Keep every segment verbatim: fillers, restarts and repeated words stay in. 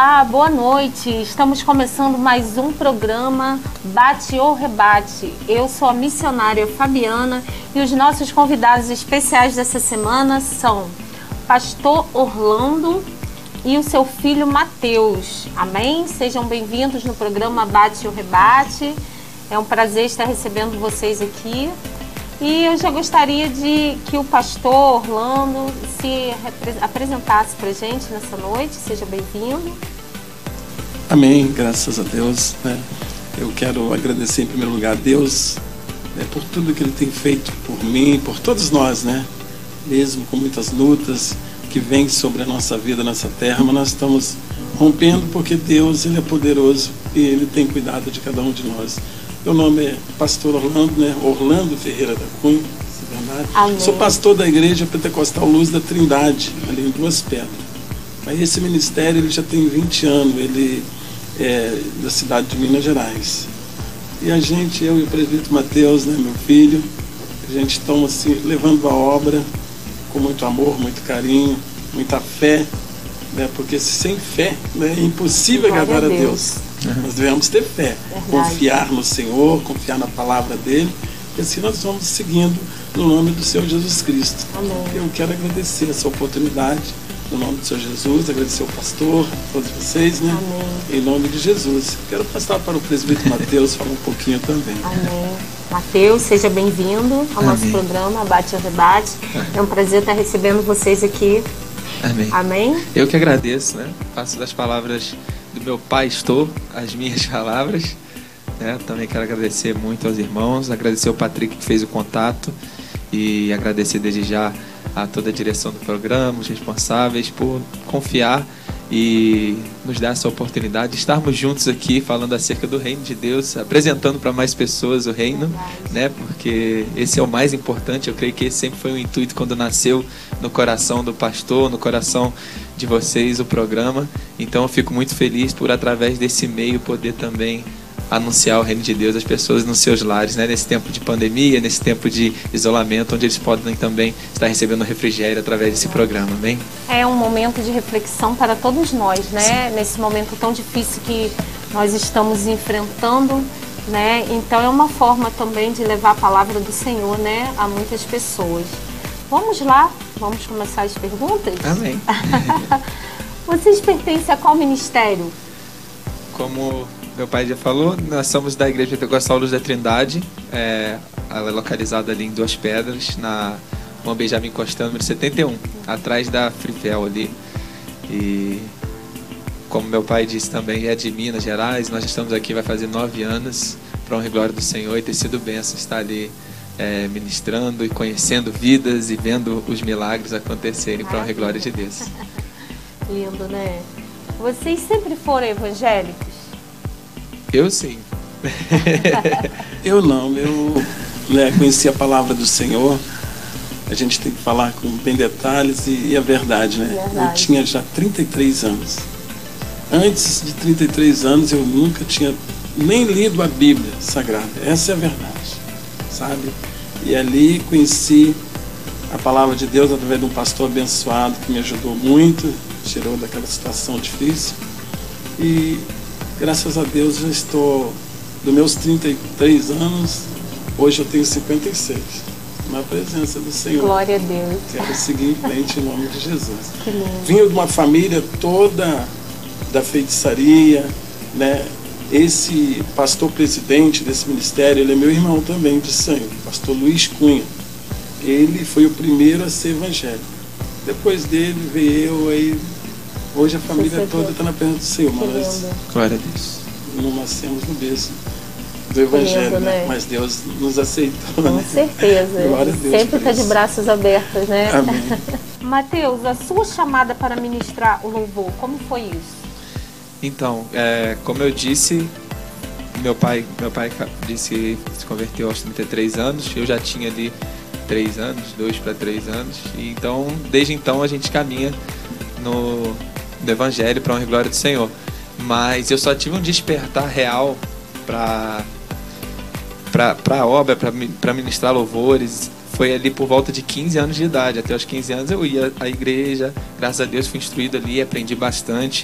Olá, boa noite. Estamos começando mais um programa Bate ou Rebate. Eu sou a missionária Fabiana e os nossos convidados especiais dessa semana são Pastor Orlando e o seu filho Mateus. Amém? Sejam bem-vindos no programa Bate ou Rebate. É um prazer estar recebendo vocês aqui. E eu já gostaria de que o pastor Orlando se apresentasse para a gente nessa noite. Seja bem-vindo. Amém, graças a Deus. Né? Eu quero agradecer em primeiro lugar a Deus, né, por tudo que Ele tem feito por mim, por todos nós, né? Mesmo com muitas lutas que vêm sobre a nossa vida nessa terra, mas nós estamos rompendo porque Deus, Ele é poderoso e Ele tem cuidado de cada um de nós. Meu nome é Pastor Orlando, né? Orlando Ferreira da Cunha, se é verdade. Amém. Sou pastor da Igreja Pentecostal Luz da Trindade, ali em Duas Pedras. Mas esse ministério ele já tem vinte anos, ele é da cidade de Minas Gerais. E a gente, eu e o presbítero Mateus, né, meu filho, a gente estamos assim, levando a obra com muito amor, muito carinho, muita fé, né? Porque sem fé, né, é impossível Glória agradar a Deus. Deus. Nós devemos ter fé, Verdade. Confiar no Senhor, confiar na palavra dEle, e assim nós vamos seguindo no nome do Senhor Jesus Cristo. Amém. Eu quero agradecer essa oportunidade, no nome do Senhor Jesus, agradecer ao pastor, a todos vocês, né? Amém. Em nome de Jesus. Quero passar para o presbítero Mateus falar um pouquinho também. Amém. Mateus, seja bem-vindo ao nosso Amém. programa Bate ou Rebate. É um prazer estar recebendo vocês aqui. Amém. Amém? Eu que agradeço, né? Faço das palavras do meu pastor as minhas palavras, né? Também quero agradecer muito aos irmãos, agradecer ao Patrick que fez o contato e agradecer desde já a toda a direção do programa, os responsáveis por confiar e nos dar essa oportunidade de estarmos juntos aqui falando acerca do reino de Deus, apresentando para mais pessoas o reino, né? Porque esse é o mais importante. Eu creio que esse sempre foi o intuito quando nasceu no coração do pastor, no coração de vocês o programa. Então eu fico muito feliz por através desse meio poder também anunciar o reino de Deus às pessoas nos seus lares, né? Nesse tempo de pandemia, nesse tempo de isolamento, onde eles podem também estar recebendo refrigério através desse programa, amém? É um momento de reflexão para todos nós, né? Sim. Nesse momento tão difícil que nós estamos enfrentando, né? Então é uma forma também de levar a palavra do Senhor, né, a muitas pessoas. Vamos lá, vamos começar as perguntas? Amém. Vocês pertencem a qual ministério? Como meu pai já falou, nós somos da Igreja Pentecostal Luz da Trindade, é, ela é localizada ali em Duas Pedras, na Rua Benjamin Constant, número setenta e um, atrás da Frifel ali. E como meu pai disse também, é de Minas Gerais, nós estamos aqui, vai fazer nove anos, para honra e glória do Senhor, e ter sido bênção estar ali é, ministrando e conhecendo vidas e vendo os milagres acontecerem para honra e glória de Deus. Lindo, né? Vocês sempre foram evangélicos? Eu sim. Eu não, eu né, conheci a palavra do Senhor. A gente tem que falar com bem detalhes e, e a verdade, né? Verdade. Eu tinha já trinta e três anos. Antes de trinta e três anos eu nunca tinha nem lido a Bíblia Sagrada. Essa é a verdade, sabe? E ali conheci a palavra de Deus através de um pastor abençoado que me ajudou muito, tirou daquela situação difícil. E graças a Deus já estou, dos meus trinta e três anos, hoje eu tenho cinquenta e seis, na presença do Senhor. Glória a Deus. Quero seguir em frente em nome de Jesus. Que lindo. Vinha de uma família toda da feitiçaria, né? Esse pastor presidente desse ministério, ele é meu irmão também de sangue, pastor Luiz Cunha. Ele foi o primeiro a ser evangélico. Depois dele veio eu, aí hoje a família toda está na presença do Senhor, mas Glória a Deus. não nascemos no berço do Evangelho, lindo, né? né? Mas Deus nos aceitou. Com né? certeza. Glória a Deus Sempre por está de isso. braços abertos, né? Amém. Mateus, a sua chamada para ministrar o louvor, como foi isso? Então, é, como eu disse, meu pai, meu pai disse que se converteu aos trinta e três anos, eu já tinha ali três anos, dois para três anos, e então, desde então a gente caminha no, no Evangelho para a honra e glória do Senhor. Mas eu só tive um despertar real para para a obra, para ministrar louvores, foi ali por volta de quinze anos de idade. Até os quinze anos eu ia à igreja, graças a Deus fui instruído ali, aprendi bastante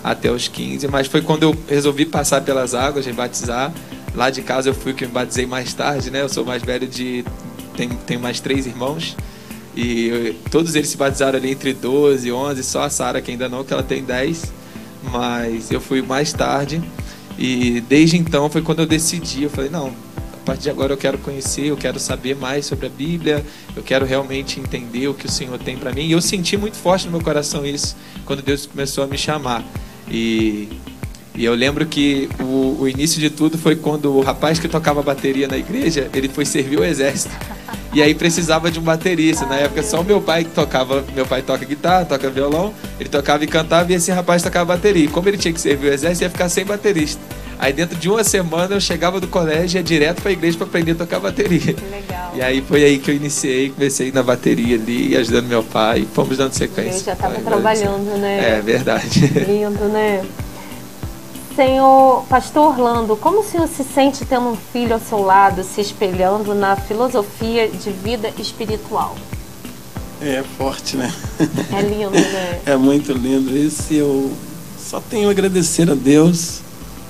até os quinze, mas foi quando eu resolvi passar pelas águas e batizar. Lá de casa eu fui que me batizei mais tarde, né? Eu sou mais velho de... Tenho, tenho mais três irmãos. E eu, todos eles se batizaram ali entre doze e onze. Só a Sara que ainda não, que ela tem dez. Mas eu fui mais tarde. E desde então foi quando eu decidi. Eu falei, não, a partir de agora eu quero conhecer, eu quero saber mais sobre a Bíblia. Eu quero realmente entender o que o Senhor tem para mim. E eu senti muito forte no meu coração isso, quando Deus começou a me chamar. E... E eu lembro que o, o início de tudo foi quando o rapaz que tocava bateria na igreja, ele foi servir o exército. E aí precisava de um baterista. Na época só o meu pai que tocava, meu pai toca guitarra, toca violão, ele tocava e cantava, e esse rapaz tocava bateria. E como ele tinha que servir o exército, ia ficar sem baterista. Aí dentro de uma semana eu chegava do colégio e ia direto para a igreja para aprender a tocar bateria. Legal. E aí foi aí que eu iniciei, comecei na bateria ali, ajudando meu pai, e fomos dando sequência. Eu já estava trabalhando, né? É verdade. Lindo, né? Senhor, pastor Orlando, como o senhor se sente tendo um filho ao seu lado, se espelhando na filosofia de vida espiritual? É forte, né? É lindo, né? É muito lindo isso, e eu só tenho a agradecer a Deus,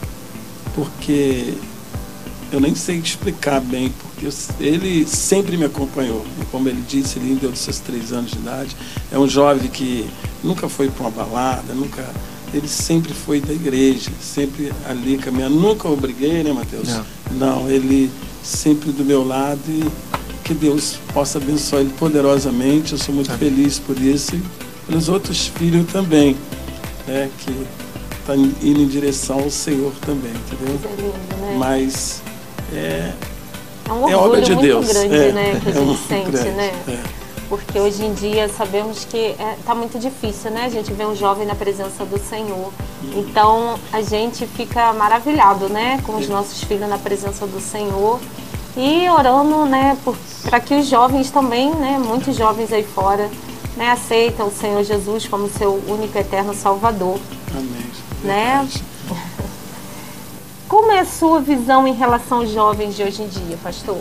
porque eu nem sei explicar bem, porque eu, ele sempre me acompanhou. E como ele disse, ele deu dos seus três anos de idade. É um jovem que nunca foi para uma balada, nunca... Ele sempre foi da igreja, sempre ali caminhando. Nunca obriguei, né, Mateus? Não. Não, ele sempre do meu lado, e que Deus possa abençoar ele poderosamente. Eu sou muito Amém. Feliz por isso, e pelos outros filhos também, né, que estão indo em direção ao Senhor também, entendeu? É lindo, né? Mas é, é, um é obra de muito Deus. grande, é, né, que a é gente muito sente, grande, né? É. Porque hoje em dia sabemos que está é, muito difícil, né? A gente vê um jovem na presença do Senhor. Então a gente fica maravilhado, né? Com os nossos filhos na presença do Senhor. E orando, né? Para que os jovens também, né? Muitos jovens aí fora, né? Aceitam o Senhor Jesus como seu único eterno Salvador. Amém. Né? Como é a sua visão em relação aos jovens de hoje em dia, pastor?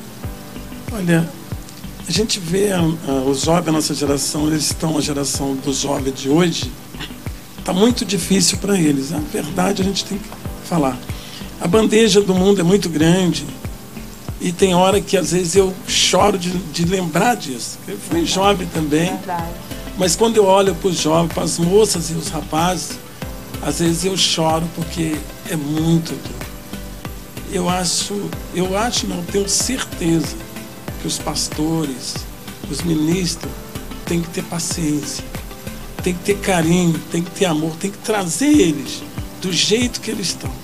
Olha... A gente vê uh, os jovens da nossa geração, eles estão, a geração dos jovens de hoje, está muito difícil para eles. A verdade a gente tem que falar. A bandeja do mundo é muito grande, e tem hora que às vezes eu choro de, de lembrar disso. Eu fui jovem também, Verdade. Mas quando eu olho para os jovens, para as moças e os rapazes, às vezes eu choro porque é muito duro. Eu acho, eu acho, não, tenho certeza que os pastores, os ministros têm que ter paciência, tem que ter carinho, tem que ter amor, tem que trazer eles do jeito que eles estão.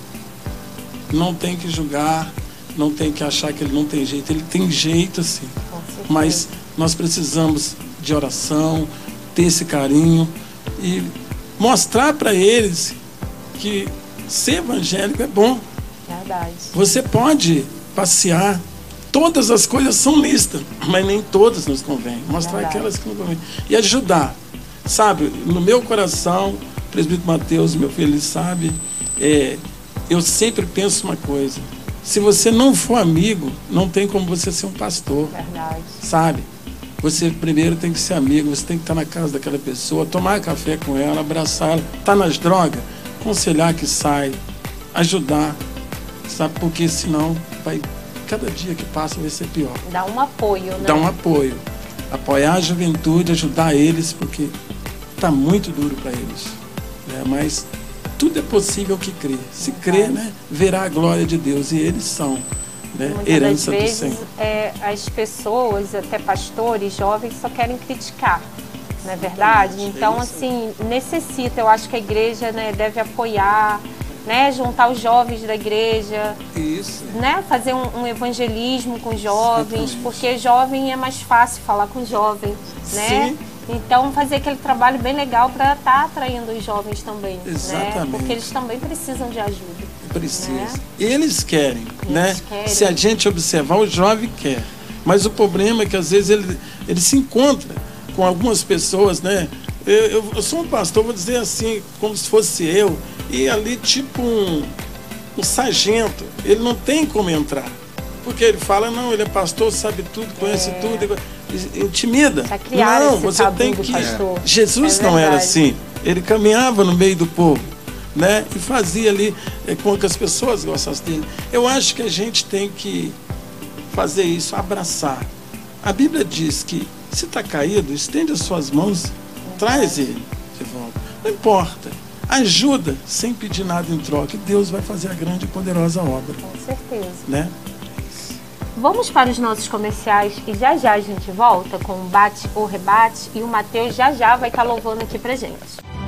Não tem que julgar, não tem que achar que ele não tem jeito, ele tem jeito sim. Mas nós precisamos de oração, ter esse carinho e mostrar para eles que ser evangélico é bom. Verdade. Você pode passear. Todas as coisas são listas, mas nem todas nos convêm. Mostrar Verdade. Aquelas que não convêm. E ajudar. Sabe, no meu coração, o presbítero Mateus, meu filho, ele sabe, é, eu sempre penso uma coisa. Se você não for amigo, não tem como você ser um pastor. Verdade. Sabe? Você primeiro tem que ser amigo, você tem que estar na casa daquela pessoa, tomar café com ela, abraçar ela. Está nas drogas? Aconselhar que sai, ajudar. Sabe? Porque senão vai... Cada dia que passa vai ser pior. Dá um apoio, né? Dá um apoio. Apoiar a juventude, ajudar eles, porque está muito duro para eles. É, mas tudo é possível que crê. Se crê, né, verá a glória de Deus. E eles são, né, herança das vezes, do Senhor. É, as pessoas, até pastores, jovens, só querem criticar. Não é verdade? Então, assim, necessita. Eu acho que a igreja, né, deve apoiar, né, juntar os jovens da igreja, Isso. né, fazer um, um evangelismo com jovens, Exatamente. Porque jovem é mais fácil falar com jovem, né? Sim. Então fazer aquele trabalho bem legal para estar tá atraindo os jovens também, Exatamente. Né? Porque eles também precisam de ajuda. Precisa. Né? Eles querem, Eles né? querem. Se a gente observar, o jovem quer. Mas o problema é que às vezes ele, ele se encontra com algumas pessoas, né? Eu, eu, eu sou um pastor, vou dizer assim, como se fosse eu, e ali tipo um, um sargento, ele não tem como entrar. Porque ele fala, não, ele é pastor, sabe tudo, conhece é. tudo, intimida. Pra criar não, esse você tabu tem do que... pastor. Jesus É não era verdade. assim. Ele caminhava no meio do povo. né? E fazia ali é, com que as pessoas gostassem dele. Eu acho que a gente tem que fazer isso, abraçar. A Bíblia diz que se está caído, estende as suas mãos, traz ele de volta. Não importa. Ajuda sem pedir nada em troca. E Deus vai fazer a grande e poderosa obra. Com certeza. Né? Vamos para os nossos comerciais e já já a gente volta com o Bate ou Rebate e o Mateus já já vai estar louvando aqui pra gente.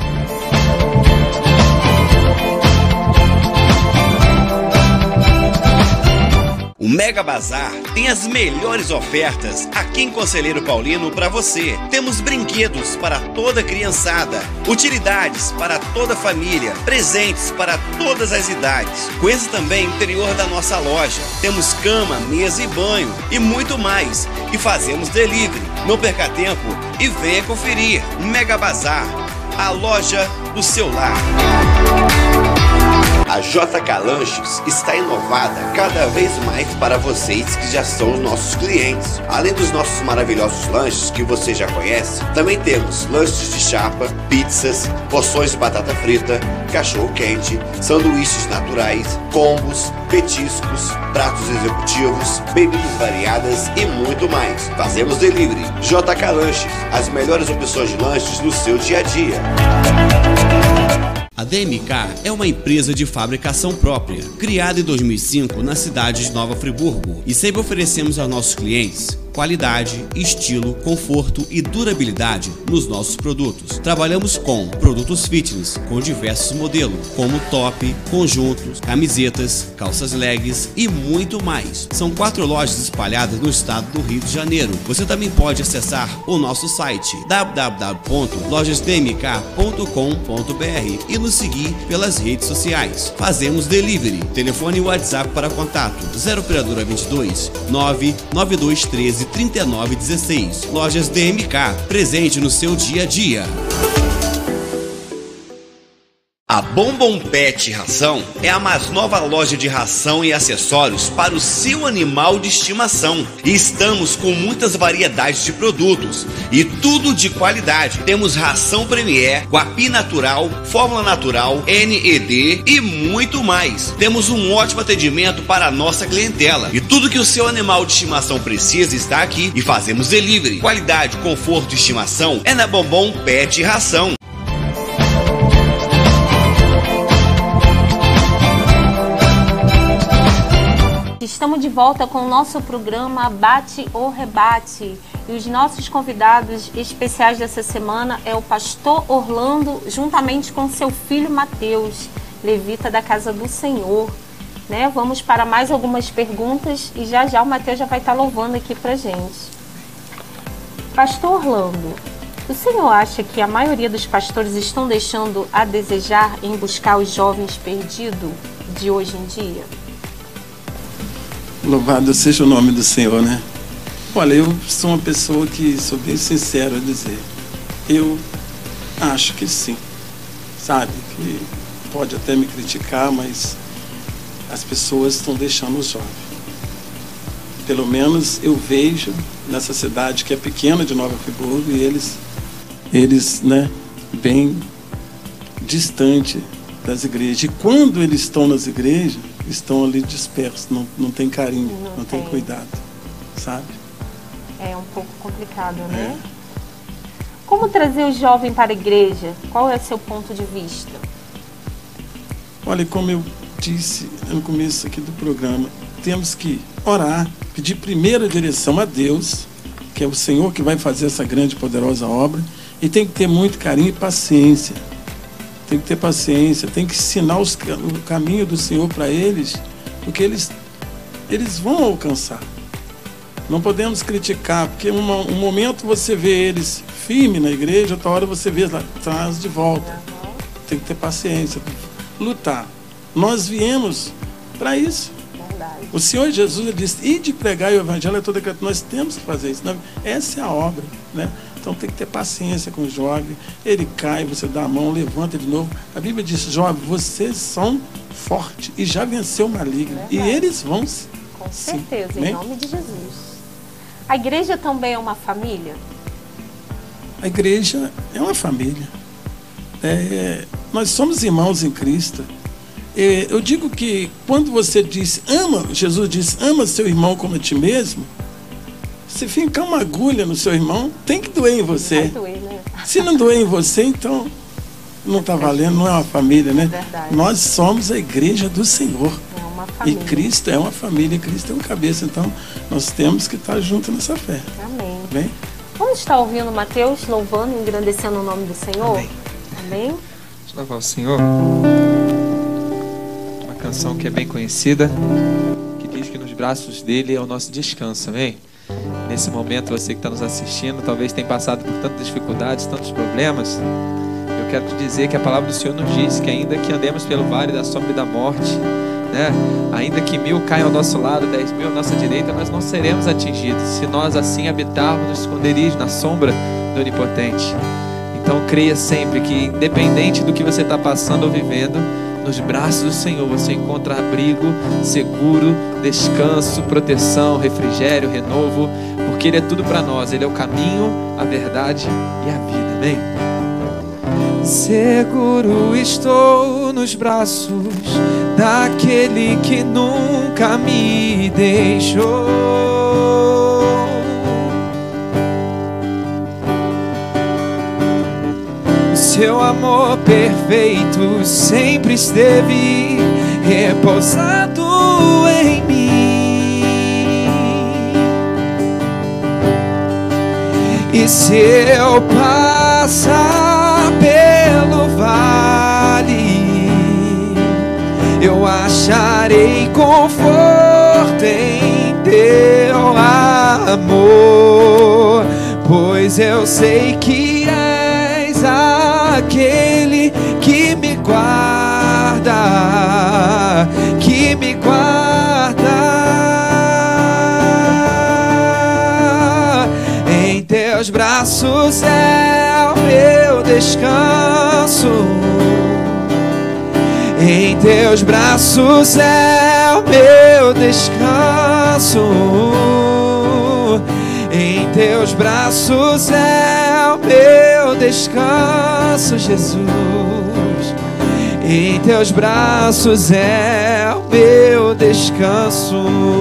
O Mega Bazar tem as melhores ofertas aqui em Conselheiro Paulino para você. Temos brinquedos para toda criançada, utilidades para toda família, presentes para todas as idades. Conheça também o interior da nossa loja. Temos cama, mesa e banho e muito mais. E fazemos delivery. Não perca tempo e venha conferir. Mega Bazar, a loja do seu lar. A J K Lanches está inovada cada vez mais para vocês que já são os nossos clientes. Além dos nossos maravilhosos lanches que você já conhece, também temos lanches de chapa, pizzas, porções de batata frita, cachorro quente, sanduíches naturais, combos, petiscos, pratos executivos, bebidas variadas e muito mais. Fazemos delivery. J K Lanches, as melhores opções de lanches no seu dia a dia. A D M K é uma empresa de fabricação própria, criada em dois mil e cinco na cidade de Nova Friburgo, e sempre oferecemos aos nossos clientes qualidade, estilo, conforto e durabilidade nos nossos produtos. Trabalhamos com produtos fitness, com diversos modelos, como top, conjuntos, camisetas, calças leggings e muito mais. São quatro lojas espalhadas no estado do Rio de Janeiro. Você também pode acessar o nosso site w w w ponto lojas d m k ponto com ponto b r e nos seguir pelas redes sociais. Fazemos delivery. Telefone e WhatsApp para contato zero operadora vinte e dois, nove nove dois treze, trinta e nove dezesseis. Lojas D M K, presente no seu dia a dia. A Bombom Pet Ração é a mais nova loja de ração e acessórios para o seu animal de estimação. E estamos com muitas variedades de produtos e tudo de qualidade. Temos ração Premier, Guapi Natural, Fórmula Natural, N E D e muito mais. Temos um ótimo atendimento para a nossa clientela. E tudo que o seu animal de estimação precisa está aqui e fazemos delivery. Qualidade, conforto e estimação é na Bombom Pet Ração. Estamos de volta com o nosso programa Bate ou Rebate. E os nossos convidados especiais dessa semana é o pastor Orlando, juntamente com seu filho Mateus, levita da Casa do Senhor. Né? Vamos para mais algumas perguntas e já já o Mateus já vai estar louvando aqui pra gente. Pastor Orlando, o senhor acha que a maioria dos pastores estão deixando a desejar em buscar os jovens perdidos de hoje em dia? Louvado seja o nome do Senhor, né? Olha, eu sou uma pessoa que sou bem sincero a dizer. Eu acho que sim. Sabe? Que pode até me criticar, mas as pessoas estão deixando o jovem. Pelo menos eu vejo nessa cidade que é pequena de Nova Friburgo e eles, eles, né, bem distante das igrejas. E quando eles estão nas igrejas, estão ali dispersos, não, não tem carinho, não, não tem. tem cuidado, sabe? É um pouco complicado, né? É. Como trazer o jovem para a igreja? Qual é o seu ponto de vista? Olha, como eu disse no começo aqui do programa, temos que orar, pedir primeira direção a Deus, que é o Senhor que vai fazer essa grande e poderosa obra, e tem que ter muito carinho e paciência. Tem que ter paciência, tem que ensinar os, o caminho do Senhor para eles, porque eles, eles vão alcançar. Não podemos criticar, porque uma, um momento você vê eles firmes na igreja, outra hora você vê lá atrás de volta. Tem que ter paciência, lutar. Nós viemos para isso. Verdade. O Senhor Jesus disse, e de pregar o evangelho a toda criatura, nós temos que fazer isso. Essa é a obra, né? Então tem que ter paciência com o jovem. Ele cai, você dá a mão, levanta de novo. A Bíblia diz, jovem, vocês são fortes e já venceu o maligno. Verdade. E eles vão se... Com certeza, sim, em nome de Jesus. A igreja também é uma família? A igreja é uma família. É, nós somos irmãos em Cristo. Eu digo que quando você diz, ama, Jesus diz, ama seu irmão como a ti mesmo, se fincar uma agulha no seu irmão, tem que doer em você. Vai doer, né? Se não doer em você, então não está valendo, não é uma família, né? Verdade. Nós somos a igreja do Senhor. É uma E família. Cristo é uma família, e Cristo é um cabeça. Então, nós temos que estar juntos nessa fé. Amém. Bem? Vamos estar ouvindo Mateus, louvando e engrandecendo o nome do Senhor? Amém. Amém? Vamos louvar o Senhor. Uma canção que é bem conhecida, que diz que nos braços dele é o nosso descanso, amém? Nesse momento, você que está nos assistindo, talvez tenha passado por tantas dificuldades, tantos problemas. Eu quero te dizer que a palavra do Senhor nos diz que ainda que andemos pelo vale da sombra e da morte, né? Ainda que mil caiam ao nosso lado, dez mil à nossa direita, nós não seremos atingidos, se nós assim habitarmos no esconderijo, na sombra do Onipotente. Então creia sempre que, independente do que você está passando ou vivendo, nos braços do Senhor você encontra abrigo, seguro, descanso, proteção, refrigério, renovo, porque Ele é tudo para nós. Ele é o caminho, a verdade e a vida, amém? Seguro estou nos braços daquele que nunca me deixou. Seu amor perfeito sempre esteve repousado em mim. E se eu passar pelo vale, eu acharei conforto em teu amor, pois eu sei que és aquele que me guarda, que me guarda. Em teus braços é o meu descanso. Em teus braços é o meu descanso. Em teus braços é o meu descanso, Jesus. Em teus braços é o meu descanso.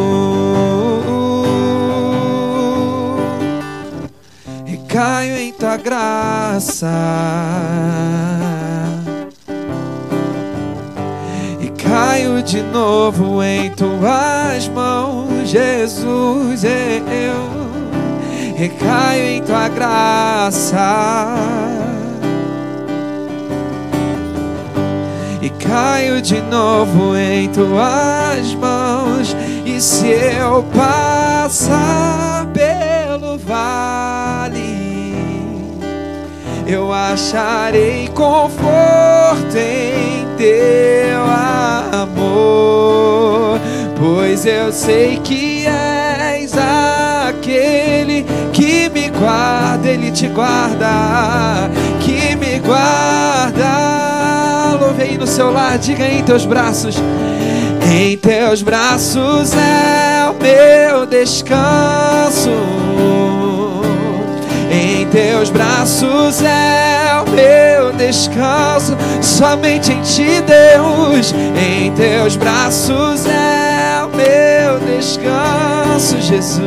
E caio em tua graça. Caio de novo em tuas mãos, Jesus. Eu recaio em tua graça e caio de novo em tuas mãos. E se eu passar pelo vale, eu acharei conforto em teu amor, pois eu sei que és aquele que me guarda. Ele te guarda, que me guarda. Louve aí no seu lar, diga: em teus braços. Em teus braços é o meu descanso. Em teus braços é o meu descanso. Somente em ti, Deus. Em teus braços é o meu descanso, Jesus.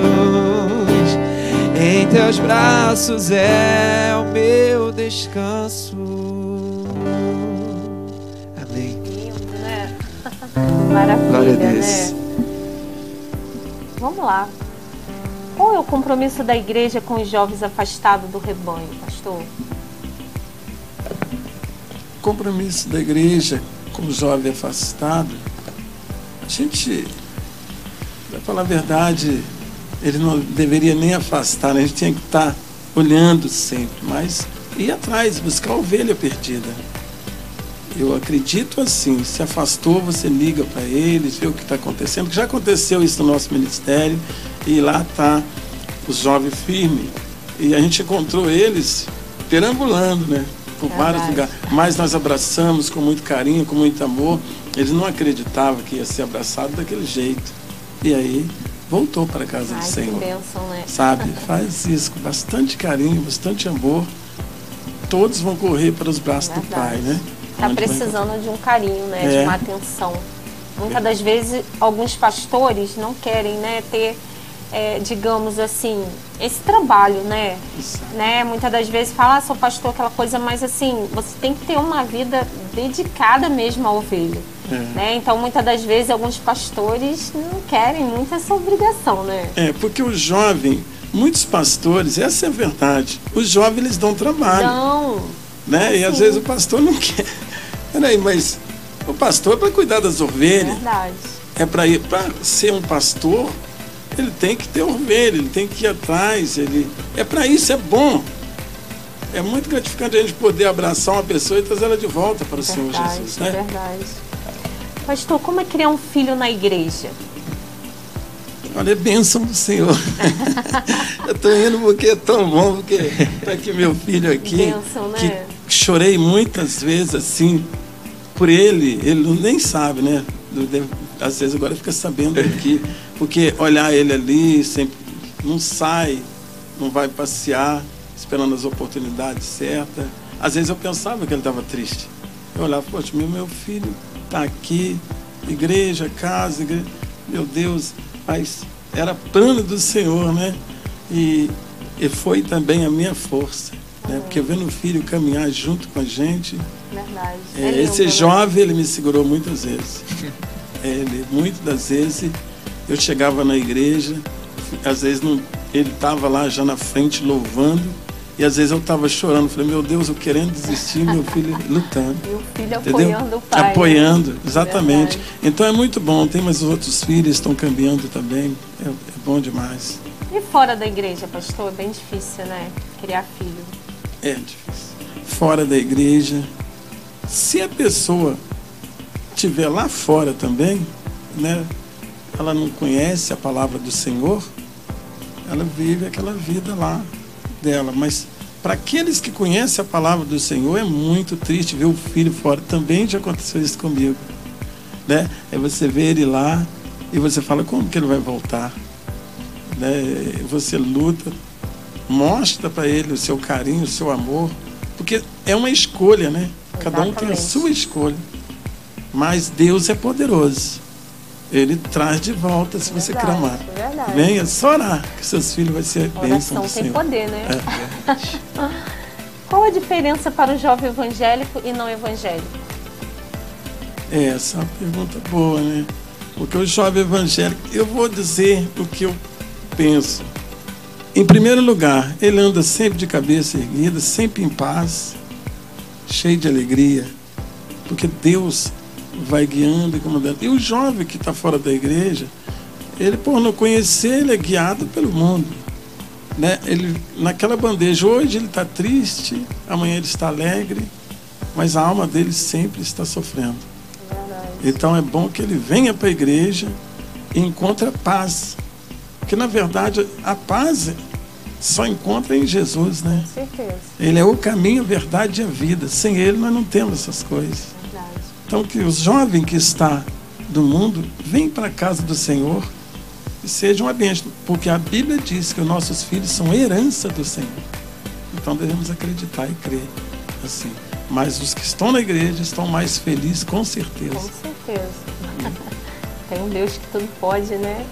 Em teus braços é o meu descanso. Amém. Lindo, né? Maravilha, Glória a Deus. né? Vamos lá. Qual é o compromisso da igreja com os jovens afastados do rebanho, pastor? O compromisso da igreja com o jovem afastado, a gente, para falar a verdade, ele não deveria nem afastar, né? A gente tinha que estar olhando sempre, mas ir atrás, buscar a ovelha perdida. Eu acredito assim, se afastou, você liga para eles, vê o que está acontecendo, que já aconteceu isso no nosso ministério, e lá está os jovens firmes, e a gente encontrou eles perambulando, né, por Verdade. vários lugares, mas nós abraçamos com muito carinho, com muito amor. Eles não acreditavam que ia ser abraçado daquele jeito, e aí voltou para a casa Ai, do que Senhor. bênção, né? Sabe, faz isso com bastante carinho, bastante amor, todos vão correr para os braços Verdade. do Pai, né? Está Onde vai precisando encontrar? de um carinho, né? É. De uma atenção. Muitas das vezes, alguns pastores não querem, né, ter, é, digamos assim, esse trabalho, né? Exato. né? Muitas das vezes fala, ah, sou pastor, aquela coisa, mas assim, você tem que ter uma vida dedicada mesmo à ovelha. É. Né? Então, muitas das vezes, alguns pastores não querem muito essa obrigação, né? É, porque o jovem, muitos pastores, essa é a verdade, os jovens eles dão trabalho. Não. Né? E às Sim. vezes o pastor não quer. Peraí, mas o pastor é para cuidar das ovelhas. Verdade. É para ir, para ser um pastor, ele tem que ter ovelha, ele tem que ir atrás, ele é para isso, é bom. É muito gratificante a gente poder abraçar uma pessoa e trazer ela de volta para o Senhor Verdade, Jesus, é né? verdade. Pastor, como é criar um filho na igreja? Olha, é bênção do Senhor. Eu estou indo porque é tão bom, porque está aqui meu filho aqui, Bênção, né? que chorei muitas vezes assim por ele, ele nem sabe, né? Às vezes agora fica sabendo aqui, porque olhar ele ali, sempre não sai, não vai passear, esperando as oportunidades certas. Às vezes eu pensava que ele estava triste. Eu olhava, poxa, meu, meu filho está aqui, igreja, casa, igreja, meu Deus, mas era plano do Senhor, né? E, e foi também a minha força, né? Porque vendo o filho caminhar junto com a gente, Verdade. é, É lindo, esse né? jovem, ele me segurou muitas vezes. Ele, muitas das vezes, eu chegava na igreja, às vezes não, ele estava lá já na frente louvando, e às vezes eu estava chorando, falei, meu Deus, eu querendo desistir, meu filho lutando. E o filho Entendeu? apoiando o pai. Apoiando, né? exatamente. Verdade. Então é muito bom, tem mais outros filhos, estão caminhando também, é, é bom demais. E fora da igreja, pastor? É bem difícil, né? Criar filho. É difícil. Fora da igreja, se a pessoa estiver lá fora também, né, ela não conhece a palavra do Senhor, ela vive aquela vida lá dela. Mas para aqueles que conhecem a palavra do Senhor, é muito triste ver o filho fora. Também já aconteceu isso comigo, né? É você ver ele lá e você fala, como que ele vai voltar? Né? Você luta, mostra para ele o seu carinho, o seu amor, porque é uma escolha, né? Cada um tem a Exatamente. sua escolha. Mas Deus é poderoso. Ele traz de volta se você Verdade, clamar. verdade. Venha só orar, que seus filhos vão ser A bênção oração do tem Senhor. poder, né? É. Qual a diferença para o jovem evangélico e não evangélico? É, essa é uma pergunta boa, né? Porque o jovem evangélico, eu vou dizer o que eu penso. Em primeiro lugar, ele anda sempre de cabeça erguida, sempre em paz, cheio de alegria, porque Deus vai guiando e comandando. E o jovem que está fora da igreja, ele, por não conhecer, ele é guiado pelo mundo, né? Ele, naquela bandeja, hoje ele está triste, amanhã ele está alegre, mas a alma dele sempre está sofrendo. Verdade. Então é bom que ele venha para a igreja e encontre a paz. Porque, na verdade, a paz só encontra em Jesus, né? Com certeza. Ele é o caminho, a verdade e a vida. Sem ele, nós não temos essas coisas. Verdade. Então, que os jovens que está do mundo, vem para a casa do Senhor e sejam uma bênção. Porque a Bíblia diz que os nossos filhos são herança do Senhor. Então, devemos acreditar e crer assim. Mas os que estão na igreja estão mais felizes, com certeza. Com certeza. Tem um Deus que tudo pode, né?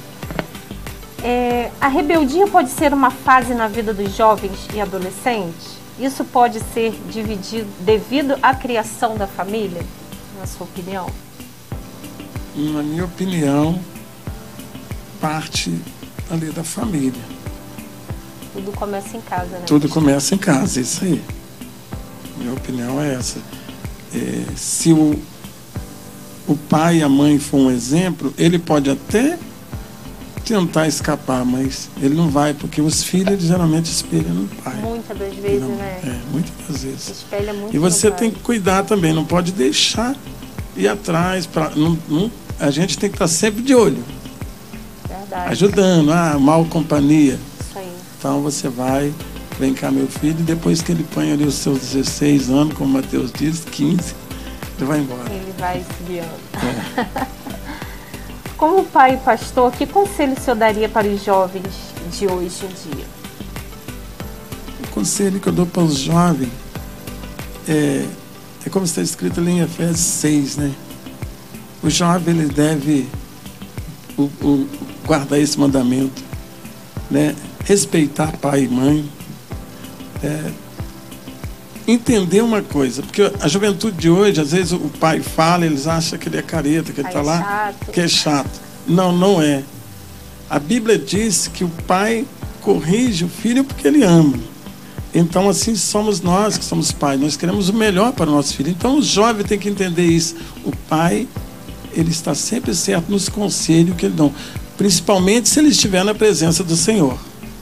É, a rebeldia pode ser uma fase na vida dos jovens e adolescentes? Isso pode ser dividido devido à criação da família? Na sua opinião? Na minha opinião, parte ali da família. Tudo começa em casa, né? Tudo começa em casa, isso aí. Minha opinião é essa. É, se o, o pai e a mãe for um exemplo, ele pode até tentar escapar, mas ele não vai, porque os filhos eles geralmente espelham no pai. Muitas das vezes, Não, né? É, muitas das vezes. Espelha muito E você no pai. tem que cuidar também, não pode deixar ir atrás. Pra, não, não, a gente tem que estar sempre de olho, Verdade. ajudando, ah, mal companhia. Isso aí. Então você vai, vem cá meu filho, e depois que ele põe ali os seus dezesseis anos, como o Mateus diz, quinze, ele vai embora. Ele vai se guiando. É. Como pai e pastor, que conselho o senhor daria para os jovens de hoje em dia? O conselho que eu dou para os jovens é, é é como está escrito ali em Efésios seis, né? O jovem, ele deve o, o, guardar esse mandamento, né? Respeitar pai e mãe, é, entender uma coisa, porque a juventude de hoje, às vezes o pai fala, eles acham que ele é careta, que ele está lá, chato. que é chato. Não, não é. A Bíblia diz que o pai corrige o filho porque ele ama. Então, assim somos nós que somos pais. Nós queremos o melhor para o nosso filho. Então, o jovem tem que entender isso. O pai, ele está sempre certo nos conselhos que ele dá. Principalmente se ele estiver na presença do Senhor.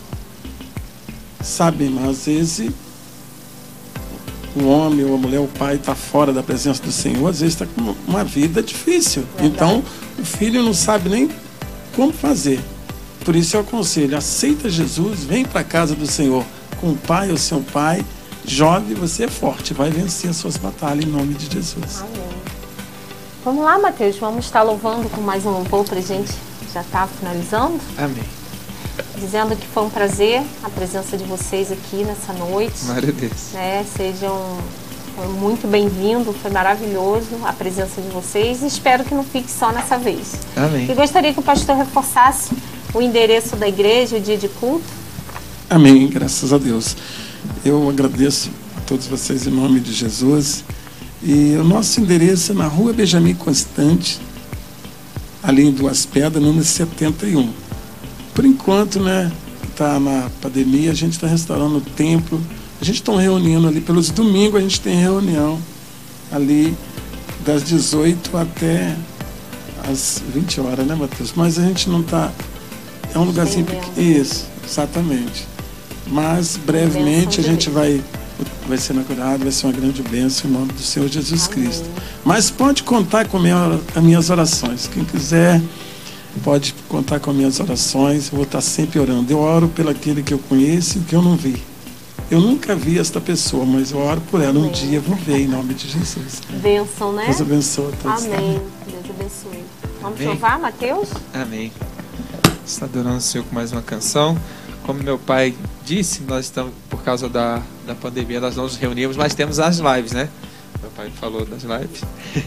Sabe, mas às vezes o homem ou a mulher, o pai está fora da presença do Senhor, às vezes está com uma vida difícil. Verdade. Então, o filho não sabe nem como fazer. Por isso eu aconselho, aceita Jesus, vem para a casa do Senhor com o pai ou seu pai, jovem, você é forte, vai vencer as suas batalhas em nome de Jesus. Amém. Vamos lá, Mateus, vamos estar louvando com mais um louvor para a gente já está finalizando. Amém. Dizendo que foi um prazer a presença de vocês aqui nessa noite. Glória a Deus. Né? Sejam muito bem-vindos, foi maravilhoso a presença de vocês e espero que não fique só nessa vez. Amém. E gostaria que o pastor reforçasse o endereço da igreja, o dia de culto. Amém, graças a Deus. Eu agradeço a todos vocês em nome de Jesus. E o nosso endereço é na Rua Benjamin Constante, ali em Duas Pedras, número setenta e um. Por enquanto, né, tá na pandemia, a gente está restaurando o templo. A gente está reunindo ali, pelos domingos a gente tem reunião ali das dezoito até as vinte horas, né, Mateus? Mas a gente não está... É um lugarzinho pequeno. Isso, exatamente. Mas brevemente a gente vai, vai ser inaugurado, vai ser uma grande bênção em nome do Senhor Jesus Amém. Cristo. Mas pode contar com minha, as minhas orações. Quem quiser pode contar com as minhas orações. Eu vou estar sempre orando. Eu oro pelo aquele que eu conheço e que eu não vi. Eu nunca vi esta pessoa, mas eu oro por ela. Amém. Um dia eu vou ver em nome de Jesus. Bênção, né? Deus abençoe a todos. Amém. Deus abençoe. Vamos louvar, Mateus? Amém. Está adorando o Senhor com mais uma canção. Como meu pai disse, nós estamos, por causa da, da pandemia, nós não nos reunimos, mas temos as lives, né? Meu pai falou das lives.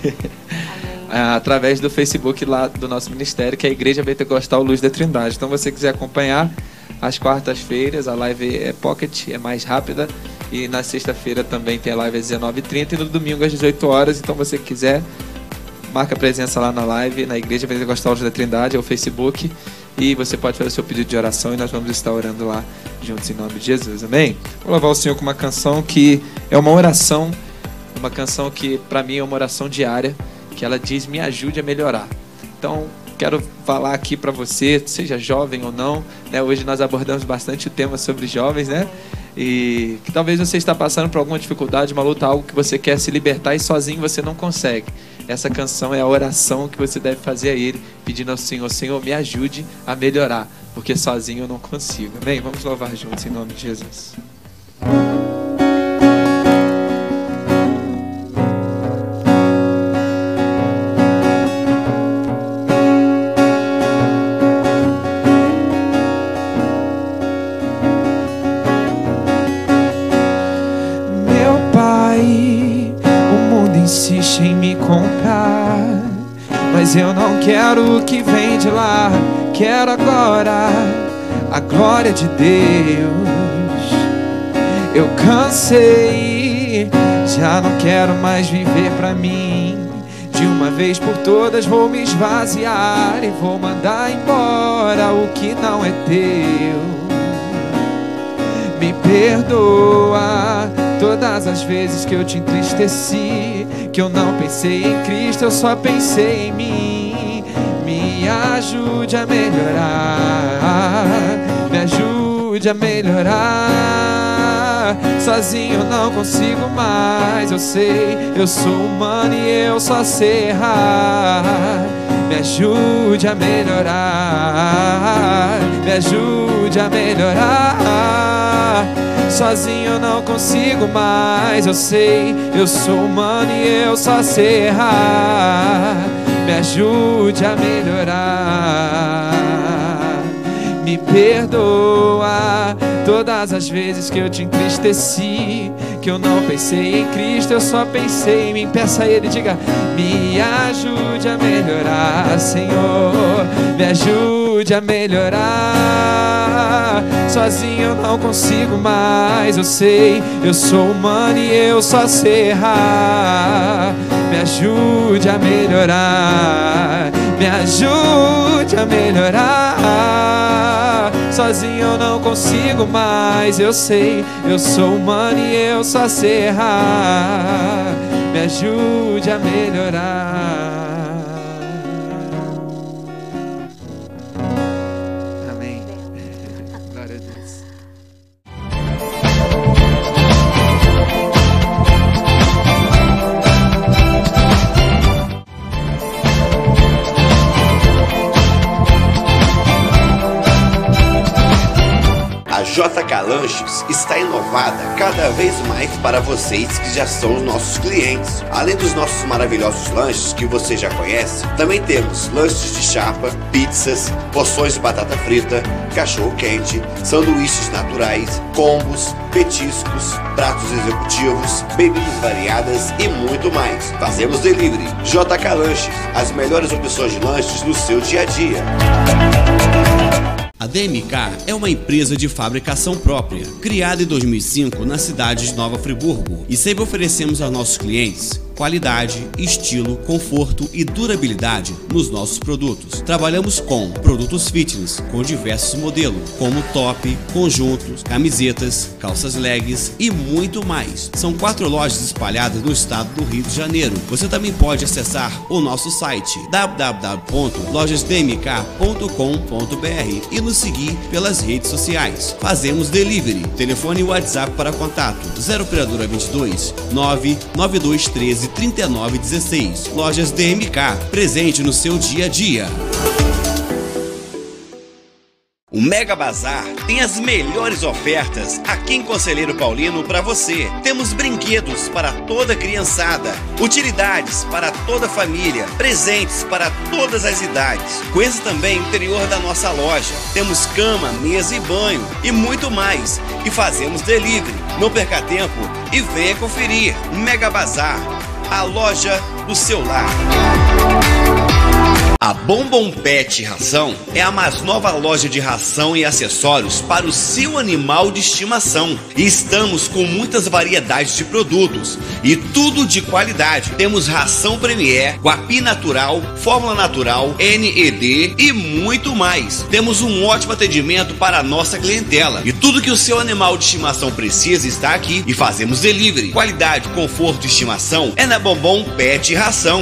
Através do Facebook lá do nosso ministério, que é a Igreja Pentecostal Luz da Trindade. Então, se você quiser acompanhar, às quartas-feiras, a live é pocket, é mais rápida. E na sexta-feira também tem a live às dezenove e trinta e no domingo às dezoito horas. Então, se você quiser, marca presença lá na live, na Igreja Pentecostal Luz da Trindade, é o Facebook. E você pode fazer o seu pedido de oração e nós vamos estar orando lá juntos em nome de Jesus, amém? Vou louvar o Senhor com uma canção que é uma oração, uma canção que para mim é uma oração diária, que ela diz, me ajude a melhorar. Então, quero falar aqui para você, seja jovem ou não, né? Hoje nós abordamos bastante o tema sobre jovens, né? E que talvez você está passando por alguma dificuldade, uma luta, algo que você quer se libertar e sozinho você não consegue. Essa canção é a oração que você deve fazer a Ele, pedindo ao Senhor, Senhor, me ajude a melhorar, porque sozinho eu não consigo. Amém? Vamos louvar juntos em nome de Jesus. Meu Pai, o mundo insiste em me comprar, mas eu não quero o que vem de lá. Quero agora a glória de Deus. Eu cansei, já não quero mais viver pra mim. De uma vez por todas vou me esvaziar e vou mandar embora o que não é teu. Me perdoa todas as vezes que eu te entristeci, que eu não pensei em Cristo, eu só pensei em mim. Me ajude a melhorar, me ajude a melhorar. Sozinho eu não consigo mais, eu sei, eu sou humano e eu só sei errar. Me ajude a melhorar, me ajude a melhorar. Sozinho eu não consigo mais, eu sei, eu sou humano e eu só sei errar. Me ajude a melhorar, me perdoa. Todas as vezes que eu te entristeci, que eu não pensei em Cristo, eu só pensei em mim. Peça a Ele, diga: me ajude a melhorar, Senhor, me ajude a melhorar. Sozinho eu não consigo mais, eu sei, eu sou humano e eu só sei errar. Me ajude a melhorar, me ajude a melhorar. Sozinho eu não consigo mais, eu sei, eu sou humano e eu só sei errar. Me ajude a melhorar. Amém. Glória a Deus. A J K Lanches está inovada cada vez mais para vocês que já são os nossos clientes. Além dos nossos maravilhosos lanches que você já conhece, também temos lanches de chapa, pizzas, porções de batata frita, cachorro quente, sanduíches naturais, combos, petiscos, pratos executivos, bebidas variadas e muito mais. Fazemos delivery. J K Lanches, as melhores opções de lanches no seu dia a dia. A D M K é uma empresa de fabricação própria, criada em dois mil e cinco na cidade de Nova Friburgo, e sempre oferecemos aos nossos clientes qualidade, estilo, conforto e durabilidade nos nossos produtos. Trabalhamos com produtos fitness com diversos modelos, como top, conjuntos, camisetas, calças leggings e muito mais. São quatro lojas espalhadas no estado do Rio de Janeiro. Você também pode acessar o nosso site w w w ponto lojas d m k ponto com ponto b r e nos seguir pelas redes sociais. Fazemos delivery. Telefone e WhatsApp para contato zero operadora vinte e dois, nove nove dois um três, trinta e nove dezesseis. Lojas D M K, presente no seu dia a dia. O Mega Bazar tem as melhores ofertas aqui em Conselheiro Paulino para você. Temos brinquedos para toda criançada, utilidades para toda a família, presentes para todas as idades. Conheça também o interior da nossa loja. Temos cama, mesa e banho e muito mais. E fazemos delivery. Não perca tempo e venha conferir. Mega Bazar, a loja do seu lar. A Bombom Pet Ração é a mais nova loja de ração e acessórios para o seu animal de estimação. E estamos com muitas variedades de produtos e tudo de qualidade. Temos ração Premier, Guapi Natural, Fórmula Natural, N E D e muito mais. Temos um ótimo atendimento para a nossa clientela. E tudo que o seu animal de estimação precisa está aqui e fazemos delivery. Qualidade, conforto e estimação é na Bombom Pet Ração.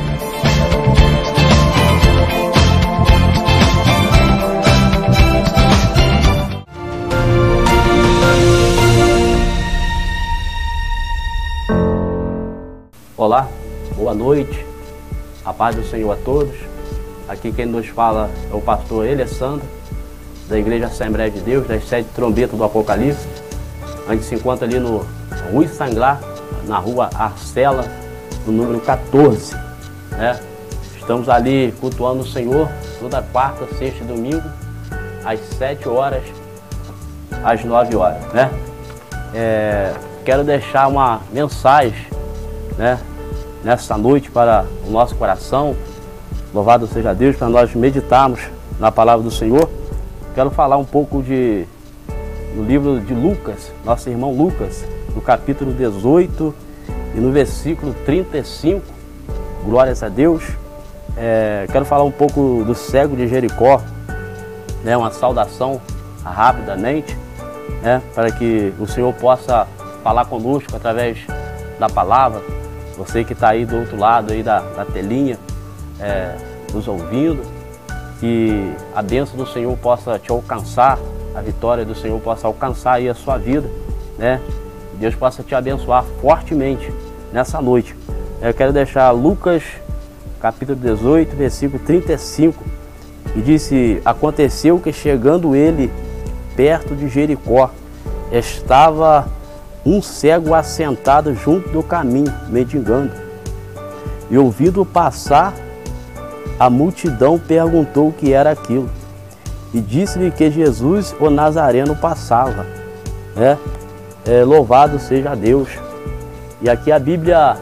Olá, boa noite, a paz do Senhor a todos. Aqui quem nos fala é o pastor Alessandro, da Igreja Assembleia de Deus, das Sete Trombetas do Apocalipse. A gente se encontra ali no Rua Sanglar, na rua Arcela, no número quatorze. Né? Estamos ali cultuando o Senhor toda quarta, sexta e domingo, às sete horas, às nove horas. Né? É, quero deixar uma mensagem, né, nessa noite para o nosso coração. Louvado seja Deus, para nós meditarmos na palavra do Senhor. Quero falar um pouco de no livro de Lucas, nosso irmão Lucas, no capítulo dezoito e no versículo trinta e cinco. Glórias a Deus. É, quero falar um pouco do cego de Jericó, né, uma saudação rapidamente, né, para que o Senhor possa falar conosco através da palavra. Você que está aí do outro lado aí da, da telinha, é, nos ouvindo, que a bênção do Senhor possa te alcançar, a vitória do Senhor possa alcançar aí a sua vida, né? Deus possa te abençoar fortemente nessa noite. Eu quero deixar Lucas, capítulo dezoito, versículo trinta e cinco, e disse: aconteceu que chegando ele perto de Jericó, estava um cego assentado junto do caminho, mendigando. E ouvindo passar, a multidão perguntou o que era aquilo. e disse-lhe que Jesus, o Nazareno, passava. Né? É, louvado seja Deus. E aqui a Bíblia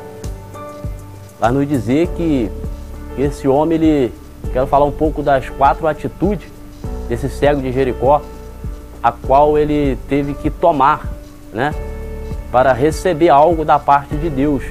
vai nos dizer que esse homem, ele, quero falar um pouco das quatro atitudes desse cego de Jericó, a qual ele teve que tomar, né, para receber algo da parte de Deus.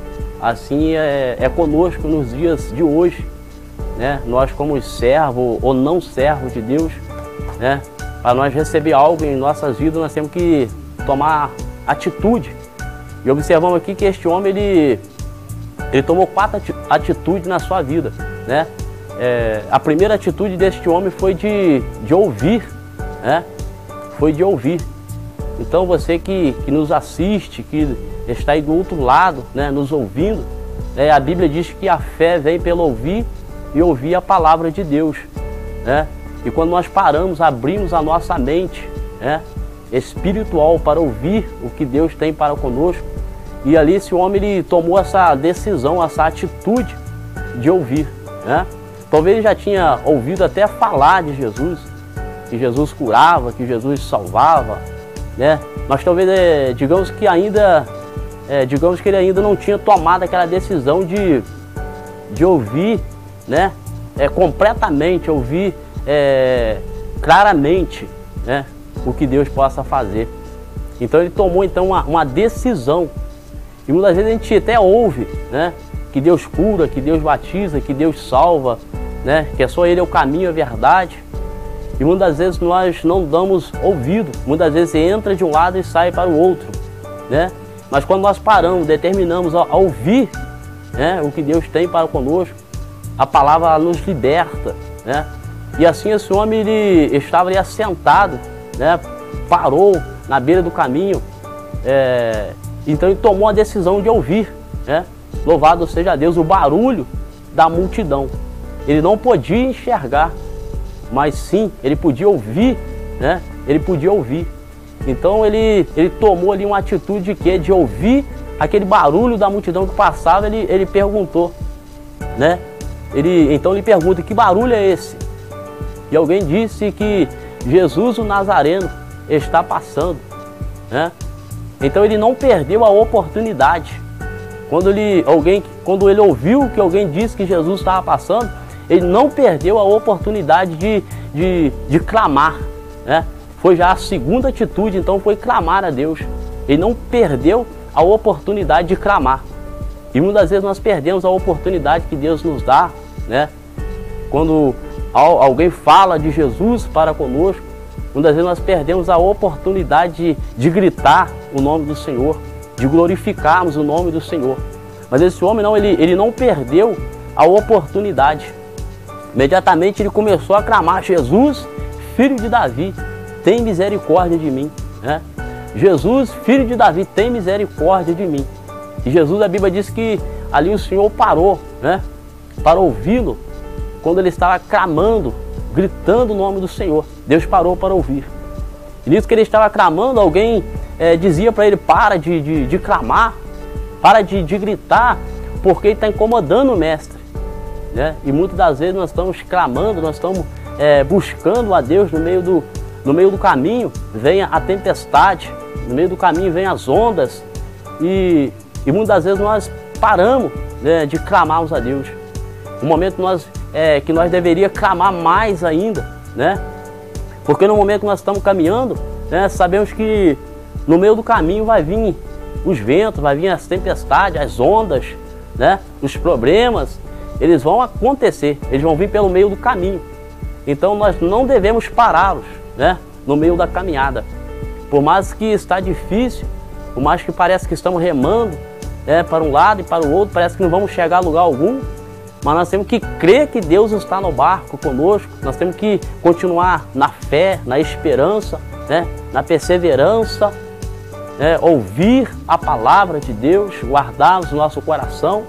Assim é, é conosco nos dias de hoje, né? Nós como servo ou não servo de Deus, né, para nós receber algo em nossas vidas, nós temos que tomar atitude. E observamos aqui que este homem, ele, ele tomou quatro atitudes na sua vida, né? É, a primeira atitude deste homem foi de, de ouvir, né? Foi de ouvir. Então você que, que nos assiste, que está aí do outro lado, né, nos ouvindo, né, a Bíblia diz que a fé vem pelo ouvir e ouvir a palavra de Deus, né? E quando nós paramos, abrimos a nossa mente, né, espiritual para ouvir o que Deus tem para conosco, e ali esse homem, ele tomou essa decisão, essa atitude de ouvir, né? Talvez ele já tinha ouvido até falar de Jesus, que Jesus curava, que Jesus salvava, né? Mas talvez, é, digamos que ainda, é, digamos que ele ainda não tinha tomado aquela decisão de, de ouvir, né? É, completamente, ouvir é, claramente, né, o que Deus possa fazer. Então ele tomou então uma, uma decisão. E muitas vezes a gente até ouve, né, que Deus cura, que Deus batiza, que Deus salva, né, que é só Ele é o caminho, a verdade. E muitas vezes nós não damos ouvido, muitas vezes entra de um lado e sai para o outro, né? Mas quando nós paramos, determinamos a, a ouvir, né, o que Deus tem para conosco, a palavra nos liberta, né? E assim esse homem, ele estava ali assentado, né, parou na beira do caminho, é, então ele tomou a decisão de ouvir, né? Louvado seja Deus, o barulho da multidão. Ele não podia enxergar, mas sim, ele podia ouvir, né? Ele podia ouvir. Então ele, ele tomou ali uma atitude de quê? De ouvir aquele barulho da multidão que passava. Ele, ele perguntou, né? Ele, então ele pergunta, que barulho é esse? E alguém disse que Jesus, o Nazareno, está passando, né? Então ele não perdeu a oportunidade. Quando ele, alguém, quando ele ouviu que alguém disse que Jesus estava passando, ele não perdeu a oportunidade de, de, de clamar, né? Foi já a segunda atitude, então foi clamar a Deus. Ele não perdeu a oportunidade de clamar. E muitas vezes nós perdemos a oportunidade que Deus nos dá, né? Quando alguém fala de Jesus para conosco, muitas vezes nós perdemos a oportunidade de, de gritar o nome do Senhor, de glorificarmos o nome do Senhor. Mas esse homem não, ele, ele não perdeu a oportunidade. Imediatamente ele começou a clamar, Jesus, filho de Davi, tem misericórdia de mim, né? Jesus, filho de Davi, tem misericórdia de mim. E Jesus, a Bíblia diz que ali o Senhor parou, né, para ouvi-lo, quando ele estava clamando, gritando o nome do Senhor. Deus parou para ouvir. E nisso que ele estava clamando, alguém é, dizia para ele, para de, de, de clamar, para de, de gritar, porque ele está incomodando o mestre, né? E muitas das vezes nós estamos clamando, nós estamos é, buscando a Deus no meio do, no meio do caminho, vem a tempestade, no meio do caminho vem as ondas, e, e muitas das vezes nós paramos, né, de clamarmos a Deus. Um momento que nós, é, que nós deveríamos clamar mais ainda, né? Porque no momento que nós estamos caminhando, né, sabemos que no meio do caminho vai vir os ventos, vai vir as tempestades, as ondas, né? Os problemas, eles vão acontecer, eles vão vir pelo meio do caminho. Então nós não devemos pará-los, né, no meio da caminhada. Por mais que está difícil, por mais que parece que estamos remando, né, para um lado e para o outro, parece que não vamos chegar a lugar algum, mas nós temos que crer que Deus está no barco conosco, nós temos que continuar na fé, na esperança, né, na perseverança, né, ouvir a palavra de Deus, guardarmos o nosso coração,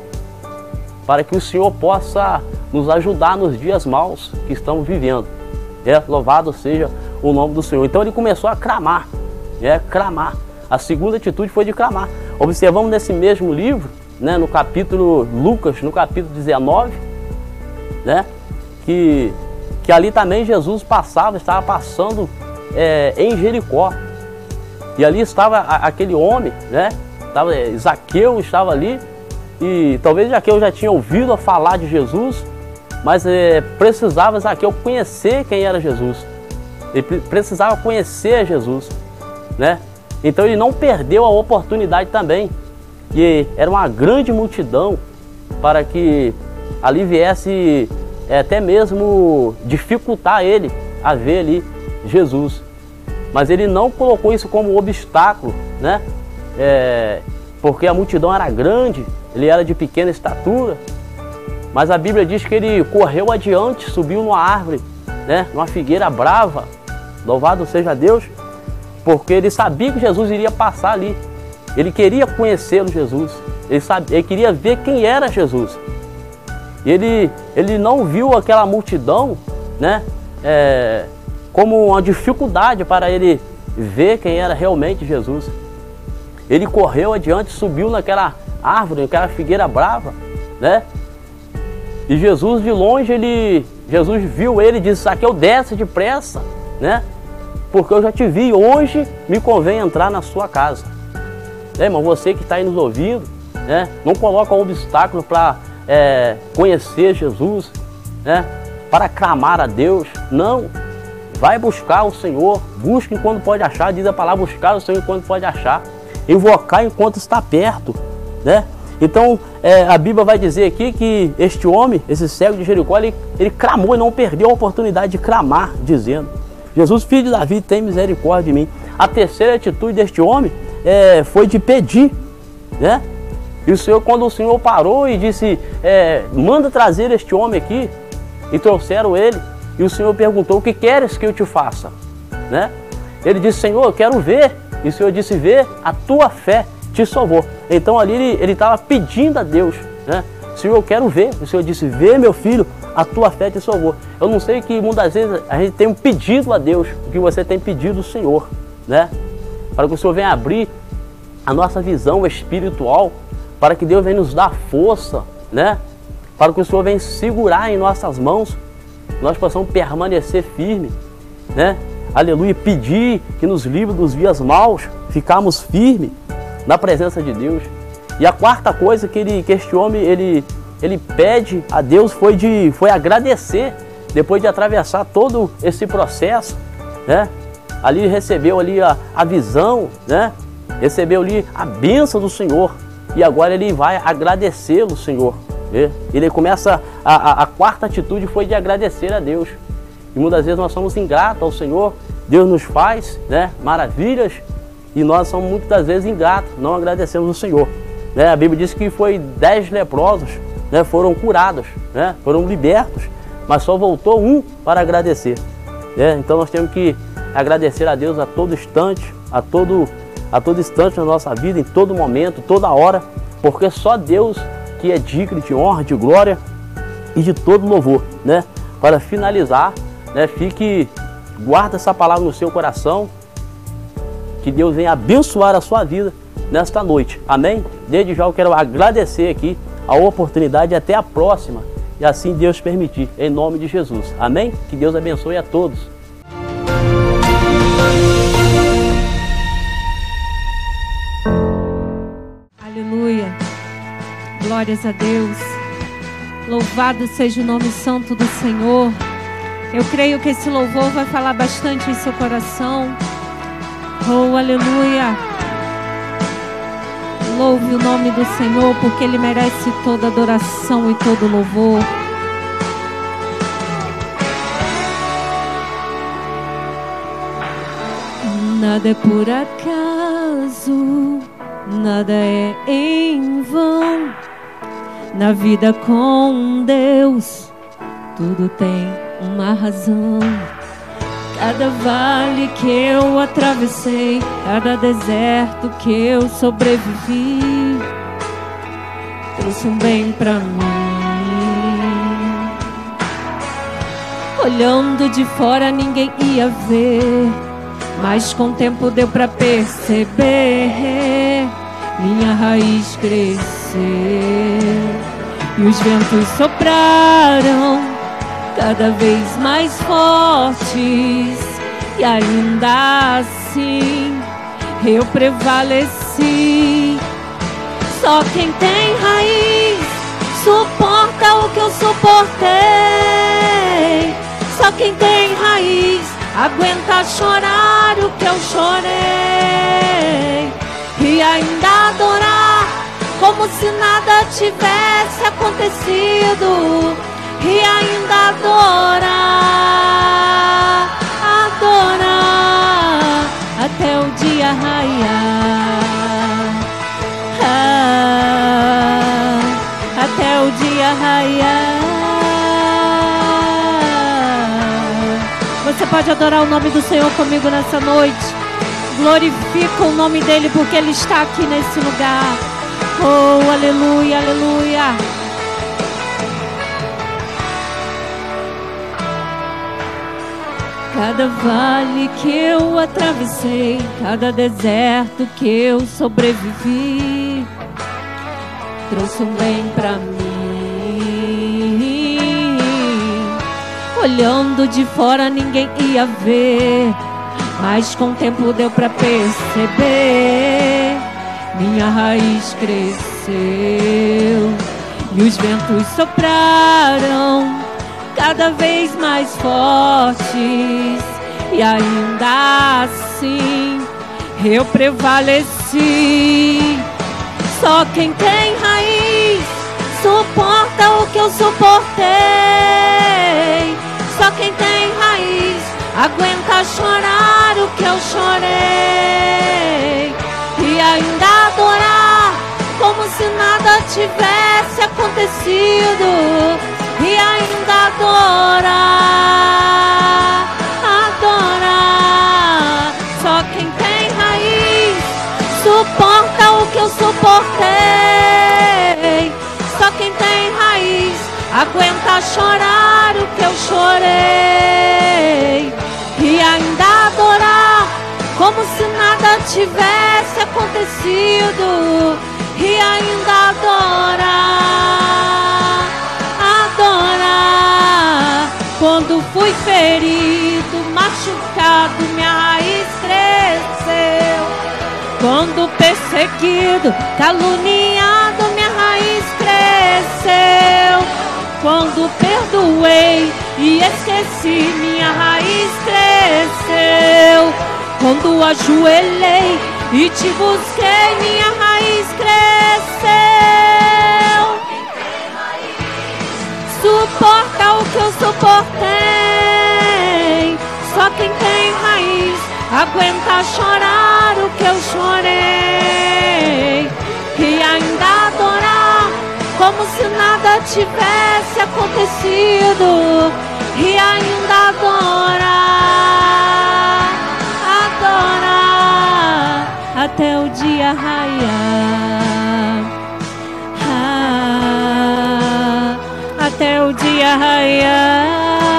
para que o Senhor possa nos ajudar nos dias maus que estamos vivendo. É, louvado seja o nome do Senhor. Então ele começou a clamar, é, clamar. A segunda atitude foi de clamar. Observamos nesse mesmo livro, né, no capítulo Lucas, no capítulo dezenove, né, que, que ali também Jesus passava, estava passando é, em Jericó. E ali estava a, aquele homem, né? Estava, é, Zaqueu estava ali, e talvez Zaqueu já tinha ouvido falar de Jesus, mas é, precisava Zaqueu conhecer quem era Jesus. Ele precisava conhecer Jesus, né? Então ele não perdeu a oportunidade também, que era uma grande multidão, para que ali viesse é, até mesmo dificultar ele a ver ali Jesus. Mas ele não colocou isso como obstáculo, né? É, porque a multidão era grande, ele era de pequena estatura, mas a Bíblia diz que ele correu adiante, subiu numa árvore, né? Numa figueira brava, louvado seja Deus, porque ele sabia que Jesus iria passar ali. Ele queria conhecê-lo, Jesus. Ele, sabia, ele queria ver quem era Jesus. Ele, ele não viu aquela multidão, né, é, como uma dificuldade para ele ver quem era realmente Jesus. Ele correu adiante, subiu naquela árvore, naquela figueira brava, né? E Jesus de longe, ele, Jesus viu ele e disse: Zaqueu, desce depressa, né? Porque eu já te vi, hoje me convém entrar na sua casa. É, irmão, você que está aí nos ouvindo, né? Não coloca um obstáculo para é, conhecer Jesus, né? Para clamar a Deus. Não, vai buscar o Senhor, busque enquanto pode achar, diz a palavra, buscar o Senhor enquanto pode achar, invocar enquanto está perto, né? Então, é, a Bíblia vai dizer aqui que este homem, esse cego de Jericó, ele, ele clamou e não perdeu a oportunidade de clamar, dizendo: Jesus, filho de Davi, tem misericórdia de mim. A terceira atitude deste homem é, foi de pedir, né? E o Senhor, quando o Senhor parou e disse: é, manda trazer este homem aqui, e trouxeram ele, e o Senhor perguntou: o que queres que eu te faça? Né? Ele disse: Senhor, eu quero ver. E o Senhor disse: vê, a tua fé te salvou. Então ali ele estava pedindo a Deus, né? Senhor, eu quero ver. O Senhor disse: vê, meu filho, a tua fé te salvou. Eu não sei que muitas vezes a gente tem um pedido a Deus, o que você tem pedido ao Senhor, né? Para que o Senhor venha abrir a nossa visão espiritual, para que Deus venha nos dar força, né? Para que o Senhor venha segurar em nossas mãos, nós possamos permanecer firmes, né? Aleluia, pedir que nos livre dos dias maus, ficarmos firmes na presença de Deus. E a quarta coisa que, ele, que este homem ele, ele pede a Deus foi, de, foi agradecer, depois de atravessar todo esse processo, né? Ali ele recebeu ali a, a visão, né? Recebeu ali a bênção do Senhor, e agora ele vai agradecê-lo, Senhor. Né? Ele começa, a, a, a quarta atitude foi de agradecer a Deus. E muitas vezes nós somos ingratos ao Senhor, Deus nos faz, né, maravilhas, e nós somos muitas vezes ingratos, não agradecemos o Senhor. Né? A Bíblia diz que foi dez leprosos, né, foram curados, né, foram libertos, mas só voltou um para agradecer. Né? Então nós temos que agradecer a Deus a todo instante, a todo, a todo instante na nossa vida, em todo momento, toda hora, porque só Deus que é digno de honra, de glória e de todo louvor. Né? Para finalizar, né, fique, guarda essa palavra no seu coração, que Deus venha abençoar a sua vida nesta noite, amém? Desde já eu quero agradecer aqui a oportunidade, e até a próxima, e assim Deus permitir, em nome de Jesus, amém? Que Deus abençoe a todos. Aleluia, glórias a Deus, louvado seja o nome santo do Senhor. Eu creio que esse louvor vai falar bastante em seu coração. Oh, aleluia. Louve o nome do Senhor, porque Ele merece toda adoração e todo louvor. Nada é por acaso, nada é em vão. Na vida com Deus, tudo tem uma razão. Cada vale que eu atravessei, cada deserto que eu sobrevivi, trouxe um bem pra mim. Olhando de fora ninguém ia ver, mas com o tempo deu pra perceber. Minha raiz cresceu e os ventos sopraram, cada vez mais fortes, e ainda assim eu prevaleci. Só quem tem raiz suporta o que eu suportei. Só quem tem raiz aguenta chorar o que eu chorei, e ainda adorar como se nada tivesse acontecido, e ainda adorar, adorar até o dia raiar, ah, até o dia raiar. Você pode adorar o nome do Senhor comigo nessa noite. Glorifica o nome dele, porque ele está aqui nesse lugar. Oh, aleluia, aleluia. Cada vale que eu atravessei, cada deserto que eu sobrevivi, trouxe um bem pra mim. Olhando de fora ninguém ia ver, mas com o tempo deu pra perceber. Minha raiz cresceu e os ventos sopraram cada vez mais fortes, e ainda assim eu prevaleci. Só quem tem raiz suporta o que eu suportei. Só quem tem raiz aguenta chorar o que eu chorei, e ainda adorar como se nada tivesse acontecido, e ainda adorar, adorar. Só quem tem raiz suporta o que eu suportei. Só quem tem raiz aguenta chorar o que eu chorei, e ainda adorar como se nada tivesse acontecido, e ainda adorar, adorar. Quando fui ferido, machucado, minha raiz cresceu. Quando perseguido, caluniado, minha raiz cresceu. Quando perdoei e esqueci, minha raiz cresceu. Quando ajoelhei e te busquei, minha raiz cresceu. Suporta o que eu suportei. Só quem tem raiz aguenta chorar o que eu chorei, e ainda adorar como se nada tivesse acontecido, e ainda adorar, adorar até o dia raiar, ah, até o dia raiar,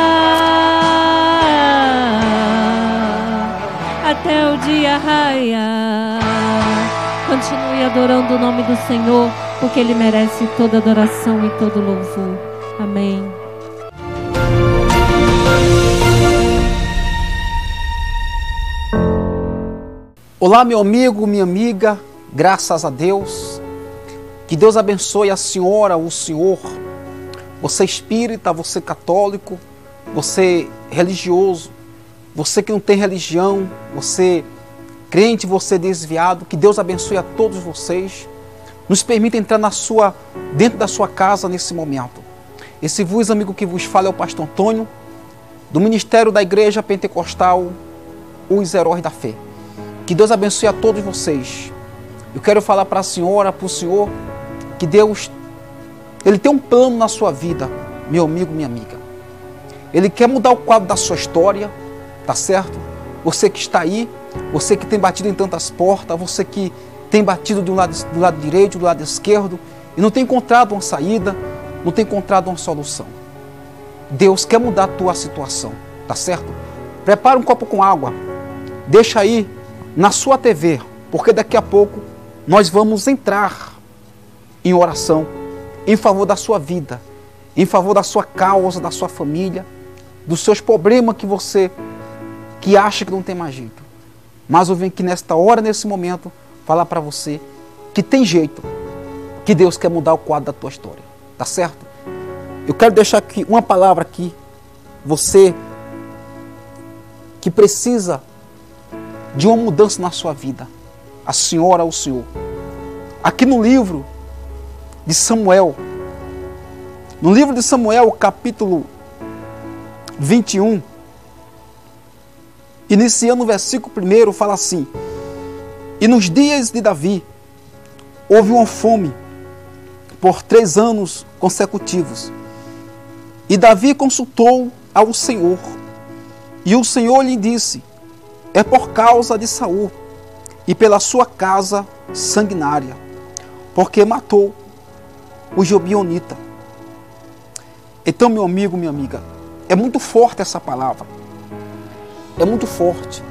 até o dia raiar. Continue adorando o nome do Senhor, porque Ele merece toda adoração e todo louvor. Amém. Olá, meu amigo, minha amiga, graças a Deus. Que Deus abençoe a senhora, o senhor, você espírita, você católico, você religioso, você que não tem religião, você crente, você desviado. Que Deus abençoe a todos vocês. Nos permita entrar na sua, dentro da sua casa nesse momento. Esse vos amigo que vos fala é o pastor Antônio, do Ministério da Igreja Pentecostal, os Heróis da Fé. Que Deus abençoe a todos vocês. Eu quero falar para a senhora, para o senhor, que Deus, Ele tem um plano na sua vida, meu amigo, minha amiga. Ele quer mudar o quadro da sua história, tá certo? Você que está aí, você que tem batido em tantas portas, você que tem batido de um lado, do lado direito, do lado esquerdo, e não tem encontrado uma saída, não tem encontrado uma solução. Deus quer mudar a tua situação, tá certo? Prepara um copo com água, deixa aí na sua T V, porque daqui a pouco nós vamos entrar em oração em favor da sua vida, em favor da sua causa, da sua família, dos seus problemas que você que acha que não tem mais jeito. Mas eu venho aqui nesta hora, nesse momento, falar para você que tem jeito, que Deus quer mudar o quadro da tua história, tá certo? Eu quero deixar aqui uma palavra aqui, você que precisa de uma mudança na sua vida, a senhora ou o senhor. Aqui no livro de Samuel, no livro de Samuel, capítulo vinte e um, iniciando o versículo primeiro, fala assim: e nos dias de Davi, houve uma fome por três anos consecutivos. E Davi consultou ao Senhor, e o Senhor lhe disse: é por causa de Saul e pela sua casa sanguinária, porque matou o Gibeonita. Então, meu amigo, minha amiga, é muito forte essa palavra. É muito forte.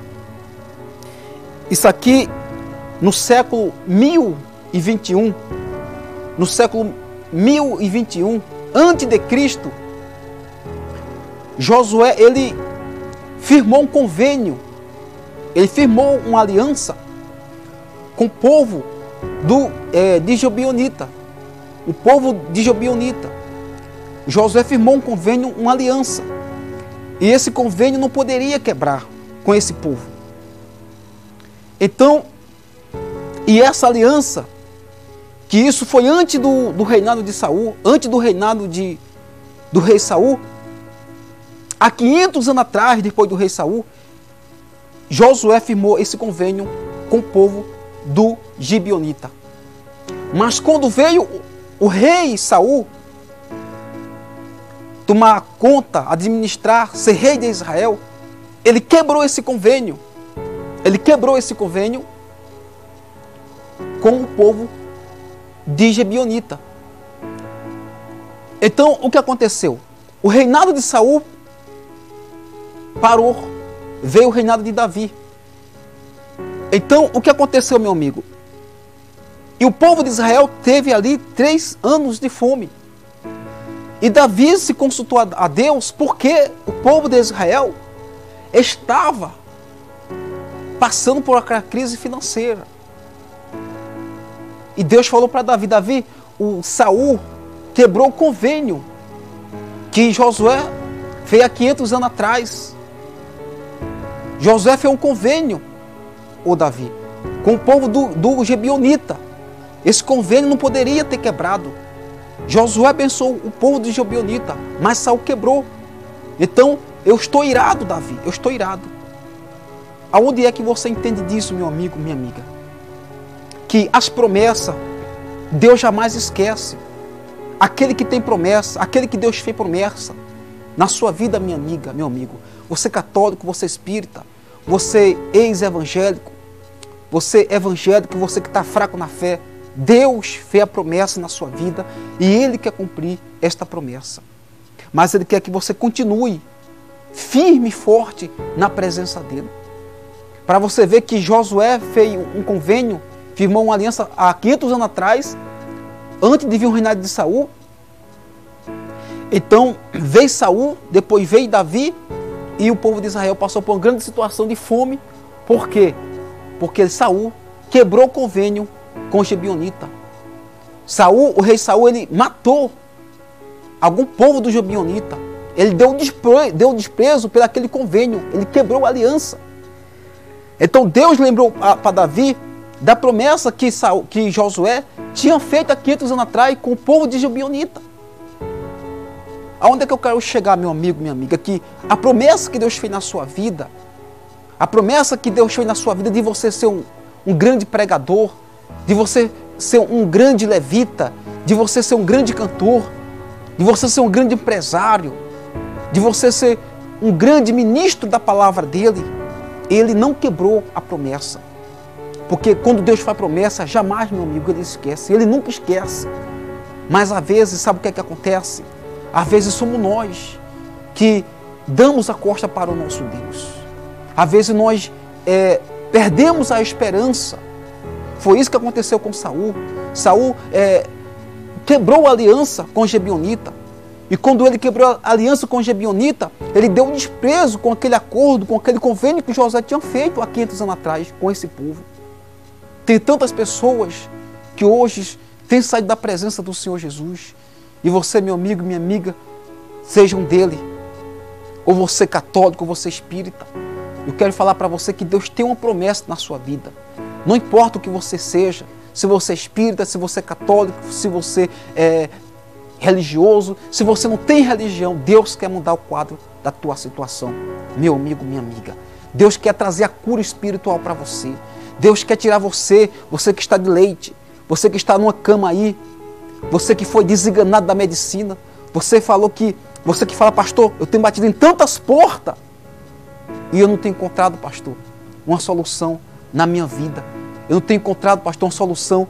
Isso aqui, no século mil e vinte e um, no século mil e vinte e um, antes de Cristo, Josué, ele firmou um convênio, ele firmou uma aliança com o povo do, é, de Gibeonita, o povo de Gibeonita. Josué firmou um convênio, uma aliança, e esse convênio não poderia quebrar com esse povo. Então, e essa aliança, que isso foi antes do, do reinado de Saul, antes do reinado de, do rei Saul, há quinhentos anos atrás, depois do rei Saul, Josué firmou esse convênio com o povo do Gibeonita. Mas quando veio o rei Saul tomar conta, administrar, ser rei de Israel, ele quebrou esse convênio. Ele quebrou esse convênio com o povo de Gibeonita. Então, o que aconteceu? O reinado de Saul parou, veio o reinado de Davi. Então, o que aconteceu, meu amigo? E o povo de Israel teve ali três anos de fome. E Davi se consultou a Deus porque o povo de Israel estava passando por uma crise financeira. E Deus falou para Davi: Davi, o Saul quebrou o convênio que Josué fez há quinhentos anos atrás. Josué fez um convênio, o Davi, com o povo do, do Gibeonita. Esse convênio não poderia ter quebrado. Josué abençoou o povo de Gibeonita, mas Saul quebrou. Então, eu estou irado, Davi, eu estou irado. Aonde é que você entende disso, meu amigo, minha amiga? Que as promessas, Deus jamais esquece. Aquele que tem promessa, aquele que Deus fez promessa, na sua vida, minha amiga, meu amigo, você católico, você espírita, você ex-evangélico, você evangélico, você que está fraco na fé, Deus fez a promessa na sua vida e Ele quer cumprir esta promessa. Mas Ele quer que você continue firme e forte na presença dEle. Para você ver que Josué fez um convênio, firmou uma aliança há quinhentos anos atrás, antes de vir o reinado de Saul. Então veio Saul, depois veio Davi, e o povo de Israel passou por uma grande situação de fome. Por quê? Porque Saul quebrou o convênio com o Gibeonita. Saul, o rei Saul, ele matou algum povo do Gibeonita. Ele deu desprezo, deu desprezo pelo aquele convênio. Ele quebrou a aliança. Então Deus lembrou para Davi da promessa que, Saul, que Josué tinha feito há quinhentos anos atrás com o povo de Gibeonita. Aonde é que eu quero chegar, meu amigo, minha amiga? Que a promessa que Deus fez na sua vida, a promessa que Deus fez na sua vida de você ser um, um grande pregador, de você ser um grande levita, de você ser um grande cantor, de você ser um grande empresário, de você ser um grande ministro da palavra dele, Ele não quebrou a promessa. Porque quando Deus faz promessa, jamais, meu amigo, Ele esquece. Ele nunca esquece. Mas às vezes, sabe o que é que acontece? Às vezes somos nós que damos a costa para o nosso Deus. Às vezes nós é, perdemos a esperança. Foi isso que aconteceu com Saul. Saul é, quebrou a aliança com Gibeonita. E quando ele quebrou a aliança com Gibeonita, ele deu um desprezo com aquele acordo, com aquele convênio que Josué tinha feito há quinhentos anos atrás com esse povo. Tem tantas pessoas que hoje têm saído da presença do Senhor Jesus. E você, meu amigo, minha amiga, sejam dele. Ou você católico, ou você espírita. Eu quero falar para você que Deus tem uma promessa na sua vida. Não importa o que você seja, se você é espírita, se você é católico, se você é religioso, se você não tem religião, Deus quer mudar o quadro da tua situação. Meu amigo, minha amiga, Deus quer trazer a cura espiritual para você. Deus quer tirar você, você que está de leite, você que está numa cama aí, você que foi desenganado da medicina, você falou que, você que fala, pastor, eu tenho batido em tantas portas e eu não tenho encontrado, pastor, uma solução na minha vida. Eu não tenho encontrado, pastor, uma solução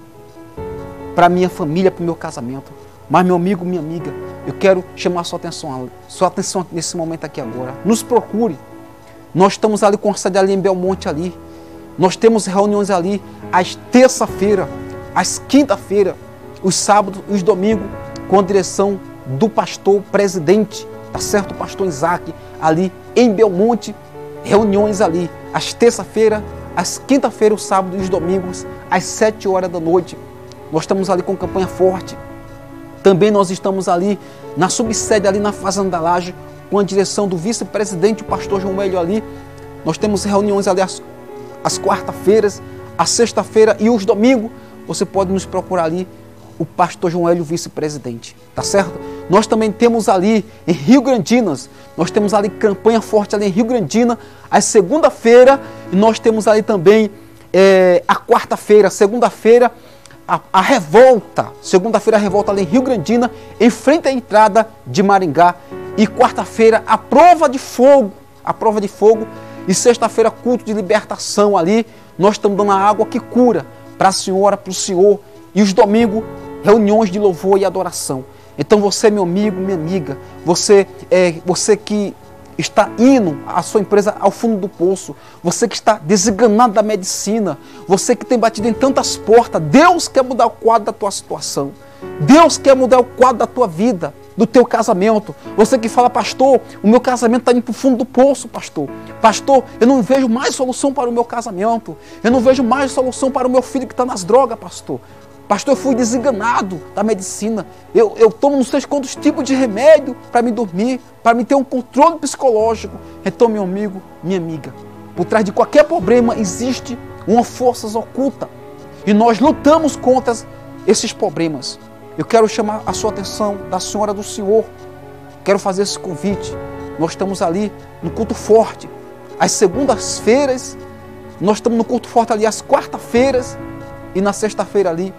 para a minha família, para o meu casamento. Mas, meu amigo, minha amiga, eu quero chamar a sua atenção, sua atenção nesse momento aqui agora. Nos procure. Nós estamos ali com a sede ali em Belmonte ali. Nós temos reuniões ali às terça-feira, às quinta-feira, os sábados e os domingos, com a direção do pastor presidente, tá certo? O pastor Isaac, ali em Belmonte, reuniões ali às terça-feira, às quinta-feira, os sábados e os domingos, às sete horas da noite. Nós estamos ali com campanha forte. Também nós estamos ali na subsede, ali na Fazenda da Laje, com a direção do vice-presidente, o pastor João Hélio ali. Nós temos reuniões ali às, às quarta-feiras, às sexta-feira e os domingos. Você pode nos procurar ali, o pastor João Hélio, vice-presidente, tá certo? Nós também temos ali em Rio Grandinas, nós temos ali campanha forte ali em Rio Grandina, às segunda-feira, e nós temos ali também é, a quarta-feira, segunda-feira, A, a revolta, segunda-feira a revolta ali em Rio Grandina, em frente à entrada de Maringá. E quarta-feira a prova de fogo, a prova de fogo. E sexta-feira culto de libertação ali. Nós estamos dando a água que cura para a senhora, para o senhor. E os domingos, reuniões de louvor e adoração. Então você, meu amigo, minha amiga, você, é, você que está indo a sua empresa ao fundo do poço, você que está desenganado da medicina, você que tem batido em tantas portas, Deus quer mudar o quadro da tua situação, Deus quer mudar o quadro da tua vida, do teu casamento. Você que fala, pastor, o meu casamento está indo para o fundo do poço, pastor. Pastor, eu não vejo mais solução para o meu casamento, eu não vejo mais solução para o meu filho que está nas drogas, pastor. Pastor, eu fui desenganado da medicina. Eu, eu tomo não sei quantos tipos de remédio para me dormir, para me ter um controle psicológico. Então, meu amigo, minha amiga, por trás de qualquer problema existe uma força oculta. E nós lutamos contra esses problemas. Eu quero chamar a sua atenção da senhora do Senhor. Quero fazer esse convite. Nós estamos ali no culto forte. Às segundas-feiras, nós estamos no culto forte ali às quarta-feiras e na sexta-feira ali.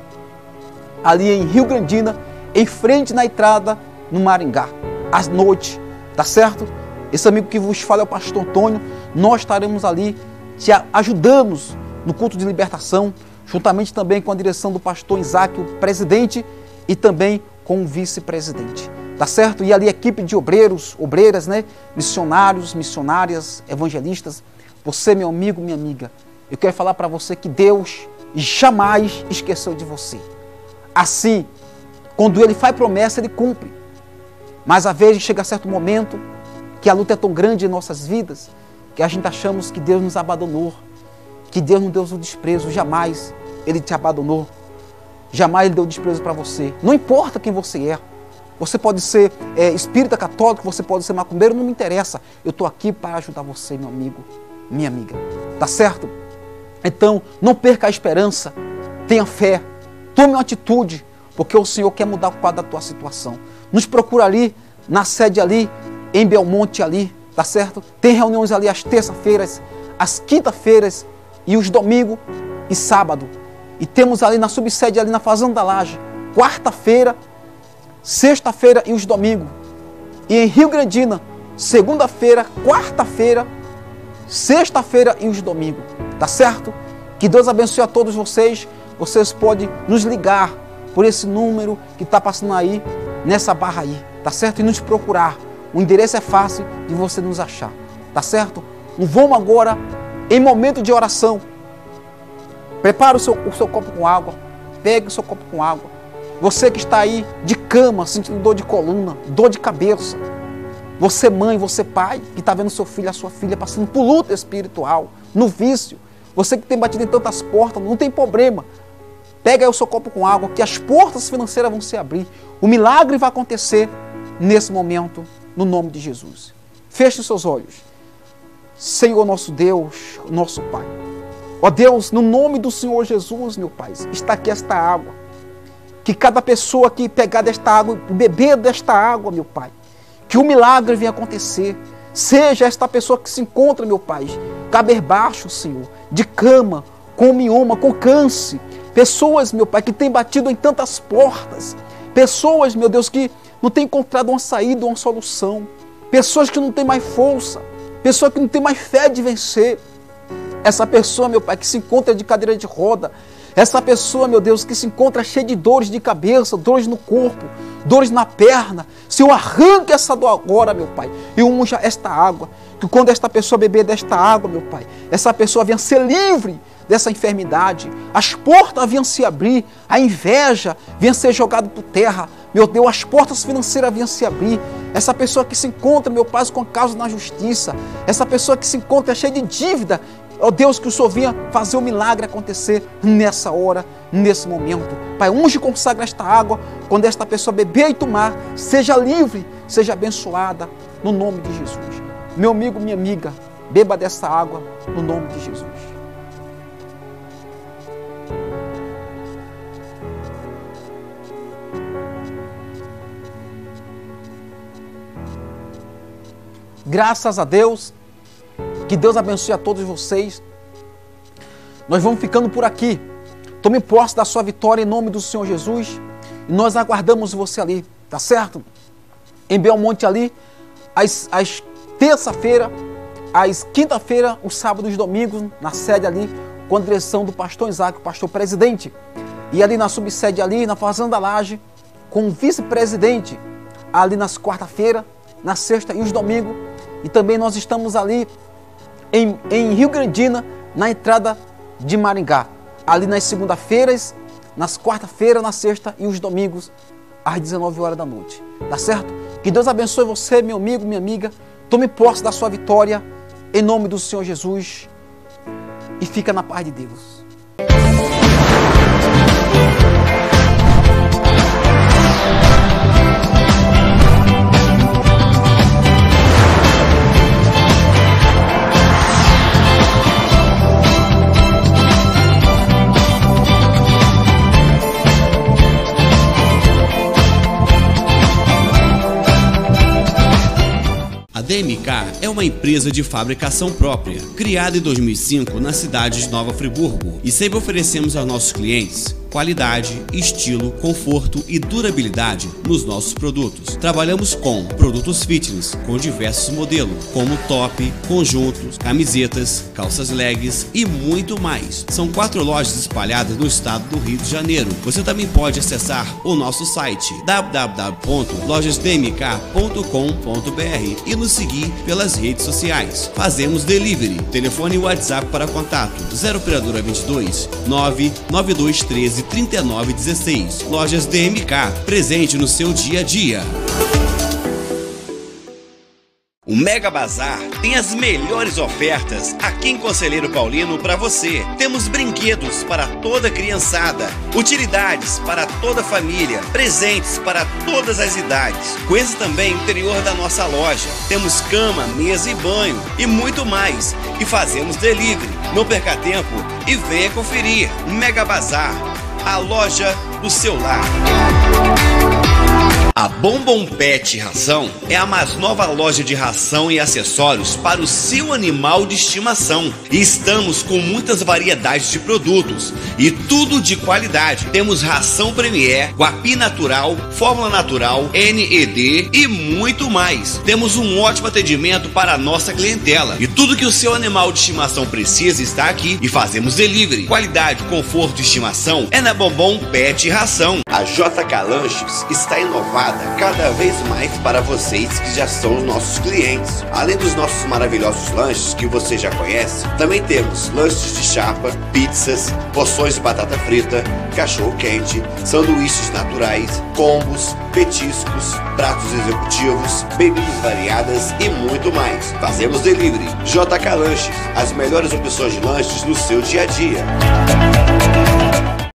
Ali em Rio Grandina, em frente na entrada no Maringá, às noites, tá certo? Esse amigo que vos fala é o pastor Antônio. Nós estaremos ali, te ajudamos no culto de libertação, juntamente também com a direção do pastor Isaac, o presidente, e também com o vice-presidente, tá certo? E ali equipe de obreiros, obreiras, né? Missionários, missionárias, evangelistas. Você, meu amigo, minha amiga, eu quero falar para você que Deus jamais esqueceu de você. Assim, quando Ele faz promessa, Ele cumpre. Mas às vezes chega certo momento que a luta é tão grande em nossas vidas que a gente achamos que Deus nos abandonou, que Deus não deu o desprezo. Jamais Ele te abandonou, jamais Ele deu desprezo para você. Não importa quem você é. Você pode ser é, espírita católico, você pode ser macumbeiro, não me interessa. Eu estou aqui para ajudar você, meu amigo, minha amiga. Tá certo? Então, não perca a esperança, tenha fé. Tome uma atitude, porque o Senhor quer mudar o quadro da tua situação. Nos procura ali, na sede ali, em Belmonte ali, tá certo? Tem reuniões ali às terça-feiras, às quinta-feiras e os domingos e sábado. E temos ali na subsede ali na Fazenda da Laje, quarta-feira, sexta-feira e os domingos. E em Rio Grandina, segunda-feira, quarta-feira, sexta-feira e os domingos, tá certo? Que Deus abençoe a todos vocês. Vocês podem nos ligar por esse número que está passando aí, nessa barra aí, tá certo? E nos procurar. O endereço é fácil de você nos achar, tá certo? Vamos agora, em momento de oração. Prepare o seu, o seu copo com água, pegue o seu copo com água Você que está aí de cama, sentindo dor de coluna, dor de cabeça. Você mãe, você pai, que está vendo seu filho, a sua filha passando por luta espiritual, no vício. Você que tem batido em tantas portas, não tem problema. Pega aí o seu copo com água, que as portas financeiras vão se abrir. O milagre vai acontecer nesse momento, no nome de Jesus. Feche os seus olhos. Senhor nosso Deus, nosso Pai. Ó Deus, no nome do Senhor Jesus, meu Pai, está aqui esta água. Que cada pessoa que pegar desta água, beber desta água, meu Pai, que o milagre venha acontecer. Seja esta pessoa que se encontra, meu Pai, cabisbaixo, Senhor, de cama, com mioma, com câncer. Pessoas, meu Pai, que têm batido em tantas portas. Pessoas, meu Deus, que não têm encontrado uma saída, uma solução. Pessoas que não têm mais força. Pessoas que não têm mais fé de vencer. Essa pessoa, meu Pai, que se encontra de cadeira de roda. Essa pessoa, meu Deus, que se encontra cheia de dores de cabeça, dores no corpo, dores na perna. Senhor, arranque essa dor agora, meu Pai, e unja esta água. Que quando esta pessoa beber desta água, meu Pai, essa pessoa venha ser livre dessa enfermidade. As portas venham se abrir, a inveja venha ser jogada por terra. Meu Deus, as portas financeiras venham se abrir. Essa pessoa que se encontra, meu Pai, com causa na justiça. Essa pessoa que se encontra cheia de dívida. Ó Deus, que o Senhor venha fazer o milagre acontecer nessa hora, nesse momento. Pai, unge e consagra esta água. Quando esta pessoa beber e tomar, seja livre, seja abençoada, no nome de Jesus. Meu amigo, minha amiga, beba dessa água, no nome de Jesus. Graças a Deus. Que Deus abençoe a todos vocês. Nós vamos ficando por aqui. Tome posse da sua vitória em nome do Senhor Jesus. E nós aguardamos você ali, tá certo? Em Belmonte ali, às, às terça-feira, às quinta-feira, os sábados e os domingos, na sede ali, com a direção do pastor Isaac, o pastor presidente. E ali na subsede ali, na Fazenda Laje, com o vice-presidente, ali nas quarta-feira, na sexta e os domingos. E também nós estamos ali Em, em Rio Grandina, na entrada de Maringá. Ali nas segunda-feiras, nas quarta-feiras, na sexta e os domingos, às dezenove horas da noite. Tá certo? Que Deus abençoe você, meu amigo, minha amiga. Tome posse da sua vitória, em nome do Senhor Jesus. E fica na paz de Deus. A D M K é uma empresa de fabricação própria, criada em dois mil e cinco na cidade de Nova Friburgo, e sempre oferecemos aos nossos clientes qualidade, estilo, conforto e durabilidade nos nossos produtos. Trabalhamos com produtos fitness com diversos modelos, como top, conjuntos, camisetas, calças leggings e muito mais. São quatro lojas espalhadas no estado do Rio de Janeiro. Você também pode acessar o nosso site w w w ponto lojas d m k ponto com ponto b r e nos seguir pelas redes sociais. Fazemos delivery. Telefone e WhatsApp para contato zero operadora vinte e dois, nove nove dois treze, trinta e nove dezesseis. Lojas D M K, presente no seu dia a dia. O Mega Bazar tem as melhores ofertas aqui em Conselheiro Paulino para você. Temos brinquedos para toda criançada, utilidades para toda a família, presentes para todas as idades. Conheça também o interior da nossa loja. Temos cama, mesa e banho e muito mais. E fazemos delivery. Não perca tempo e venha conferir. Mega Bazar, a loja do seu lar. A Bombom Pet Ração é a mais nova loja de ração e acessórios para o seu animal de estimação. E estamos com muitas variedades de produtos e tudo de qualidade. Temos ração Premier, Guapi Natural, Fórmula Natural, N E D e muito mais. Temos um ótimo atendimento para a nossa clientela. E tudo que o seu animal de estimação precisa está aqui e fazemos delivery. Qualidade, conforto e estimação é na Bombom Pet Ração. A A J K Lanches está inovada cada vez mais para vocês que já são os nossos clientes. Além dos nossos maravilhosos lanches que você já conhece, também temos lanches de chapa, pizzas, porções de batata frita, cachorro quente, sanduíches naturais, combos, petiscos, pratos executivos, bebidas variadas e muito mais. Fazemos delivery. J K Lanches, as melhores opções de lanches no seu dia a dia.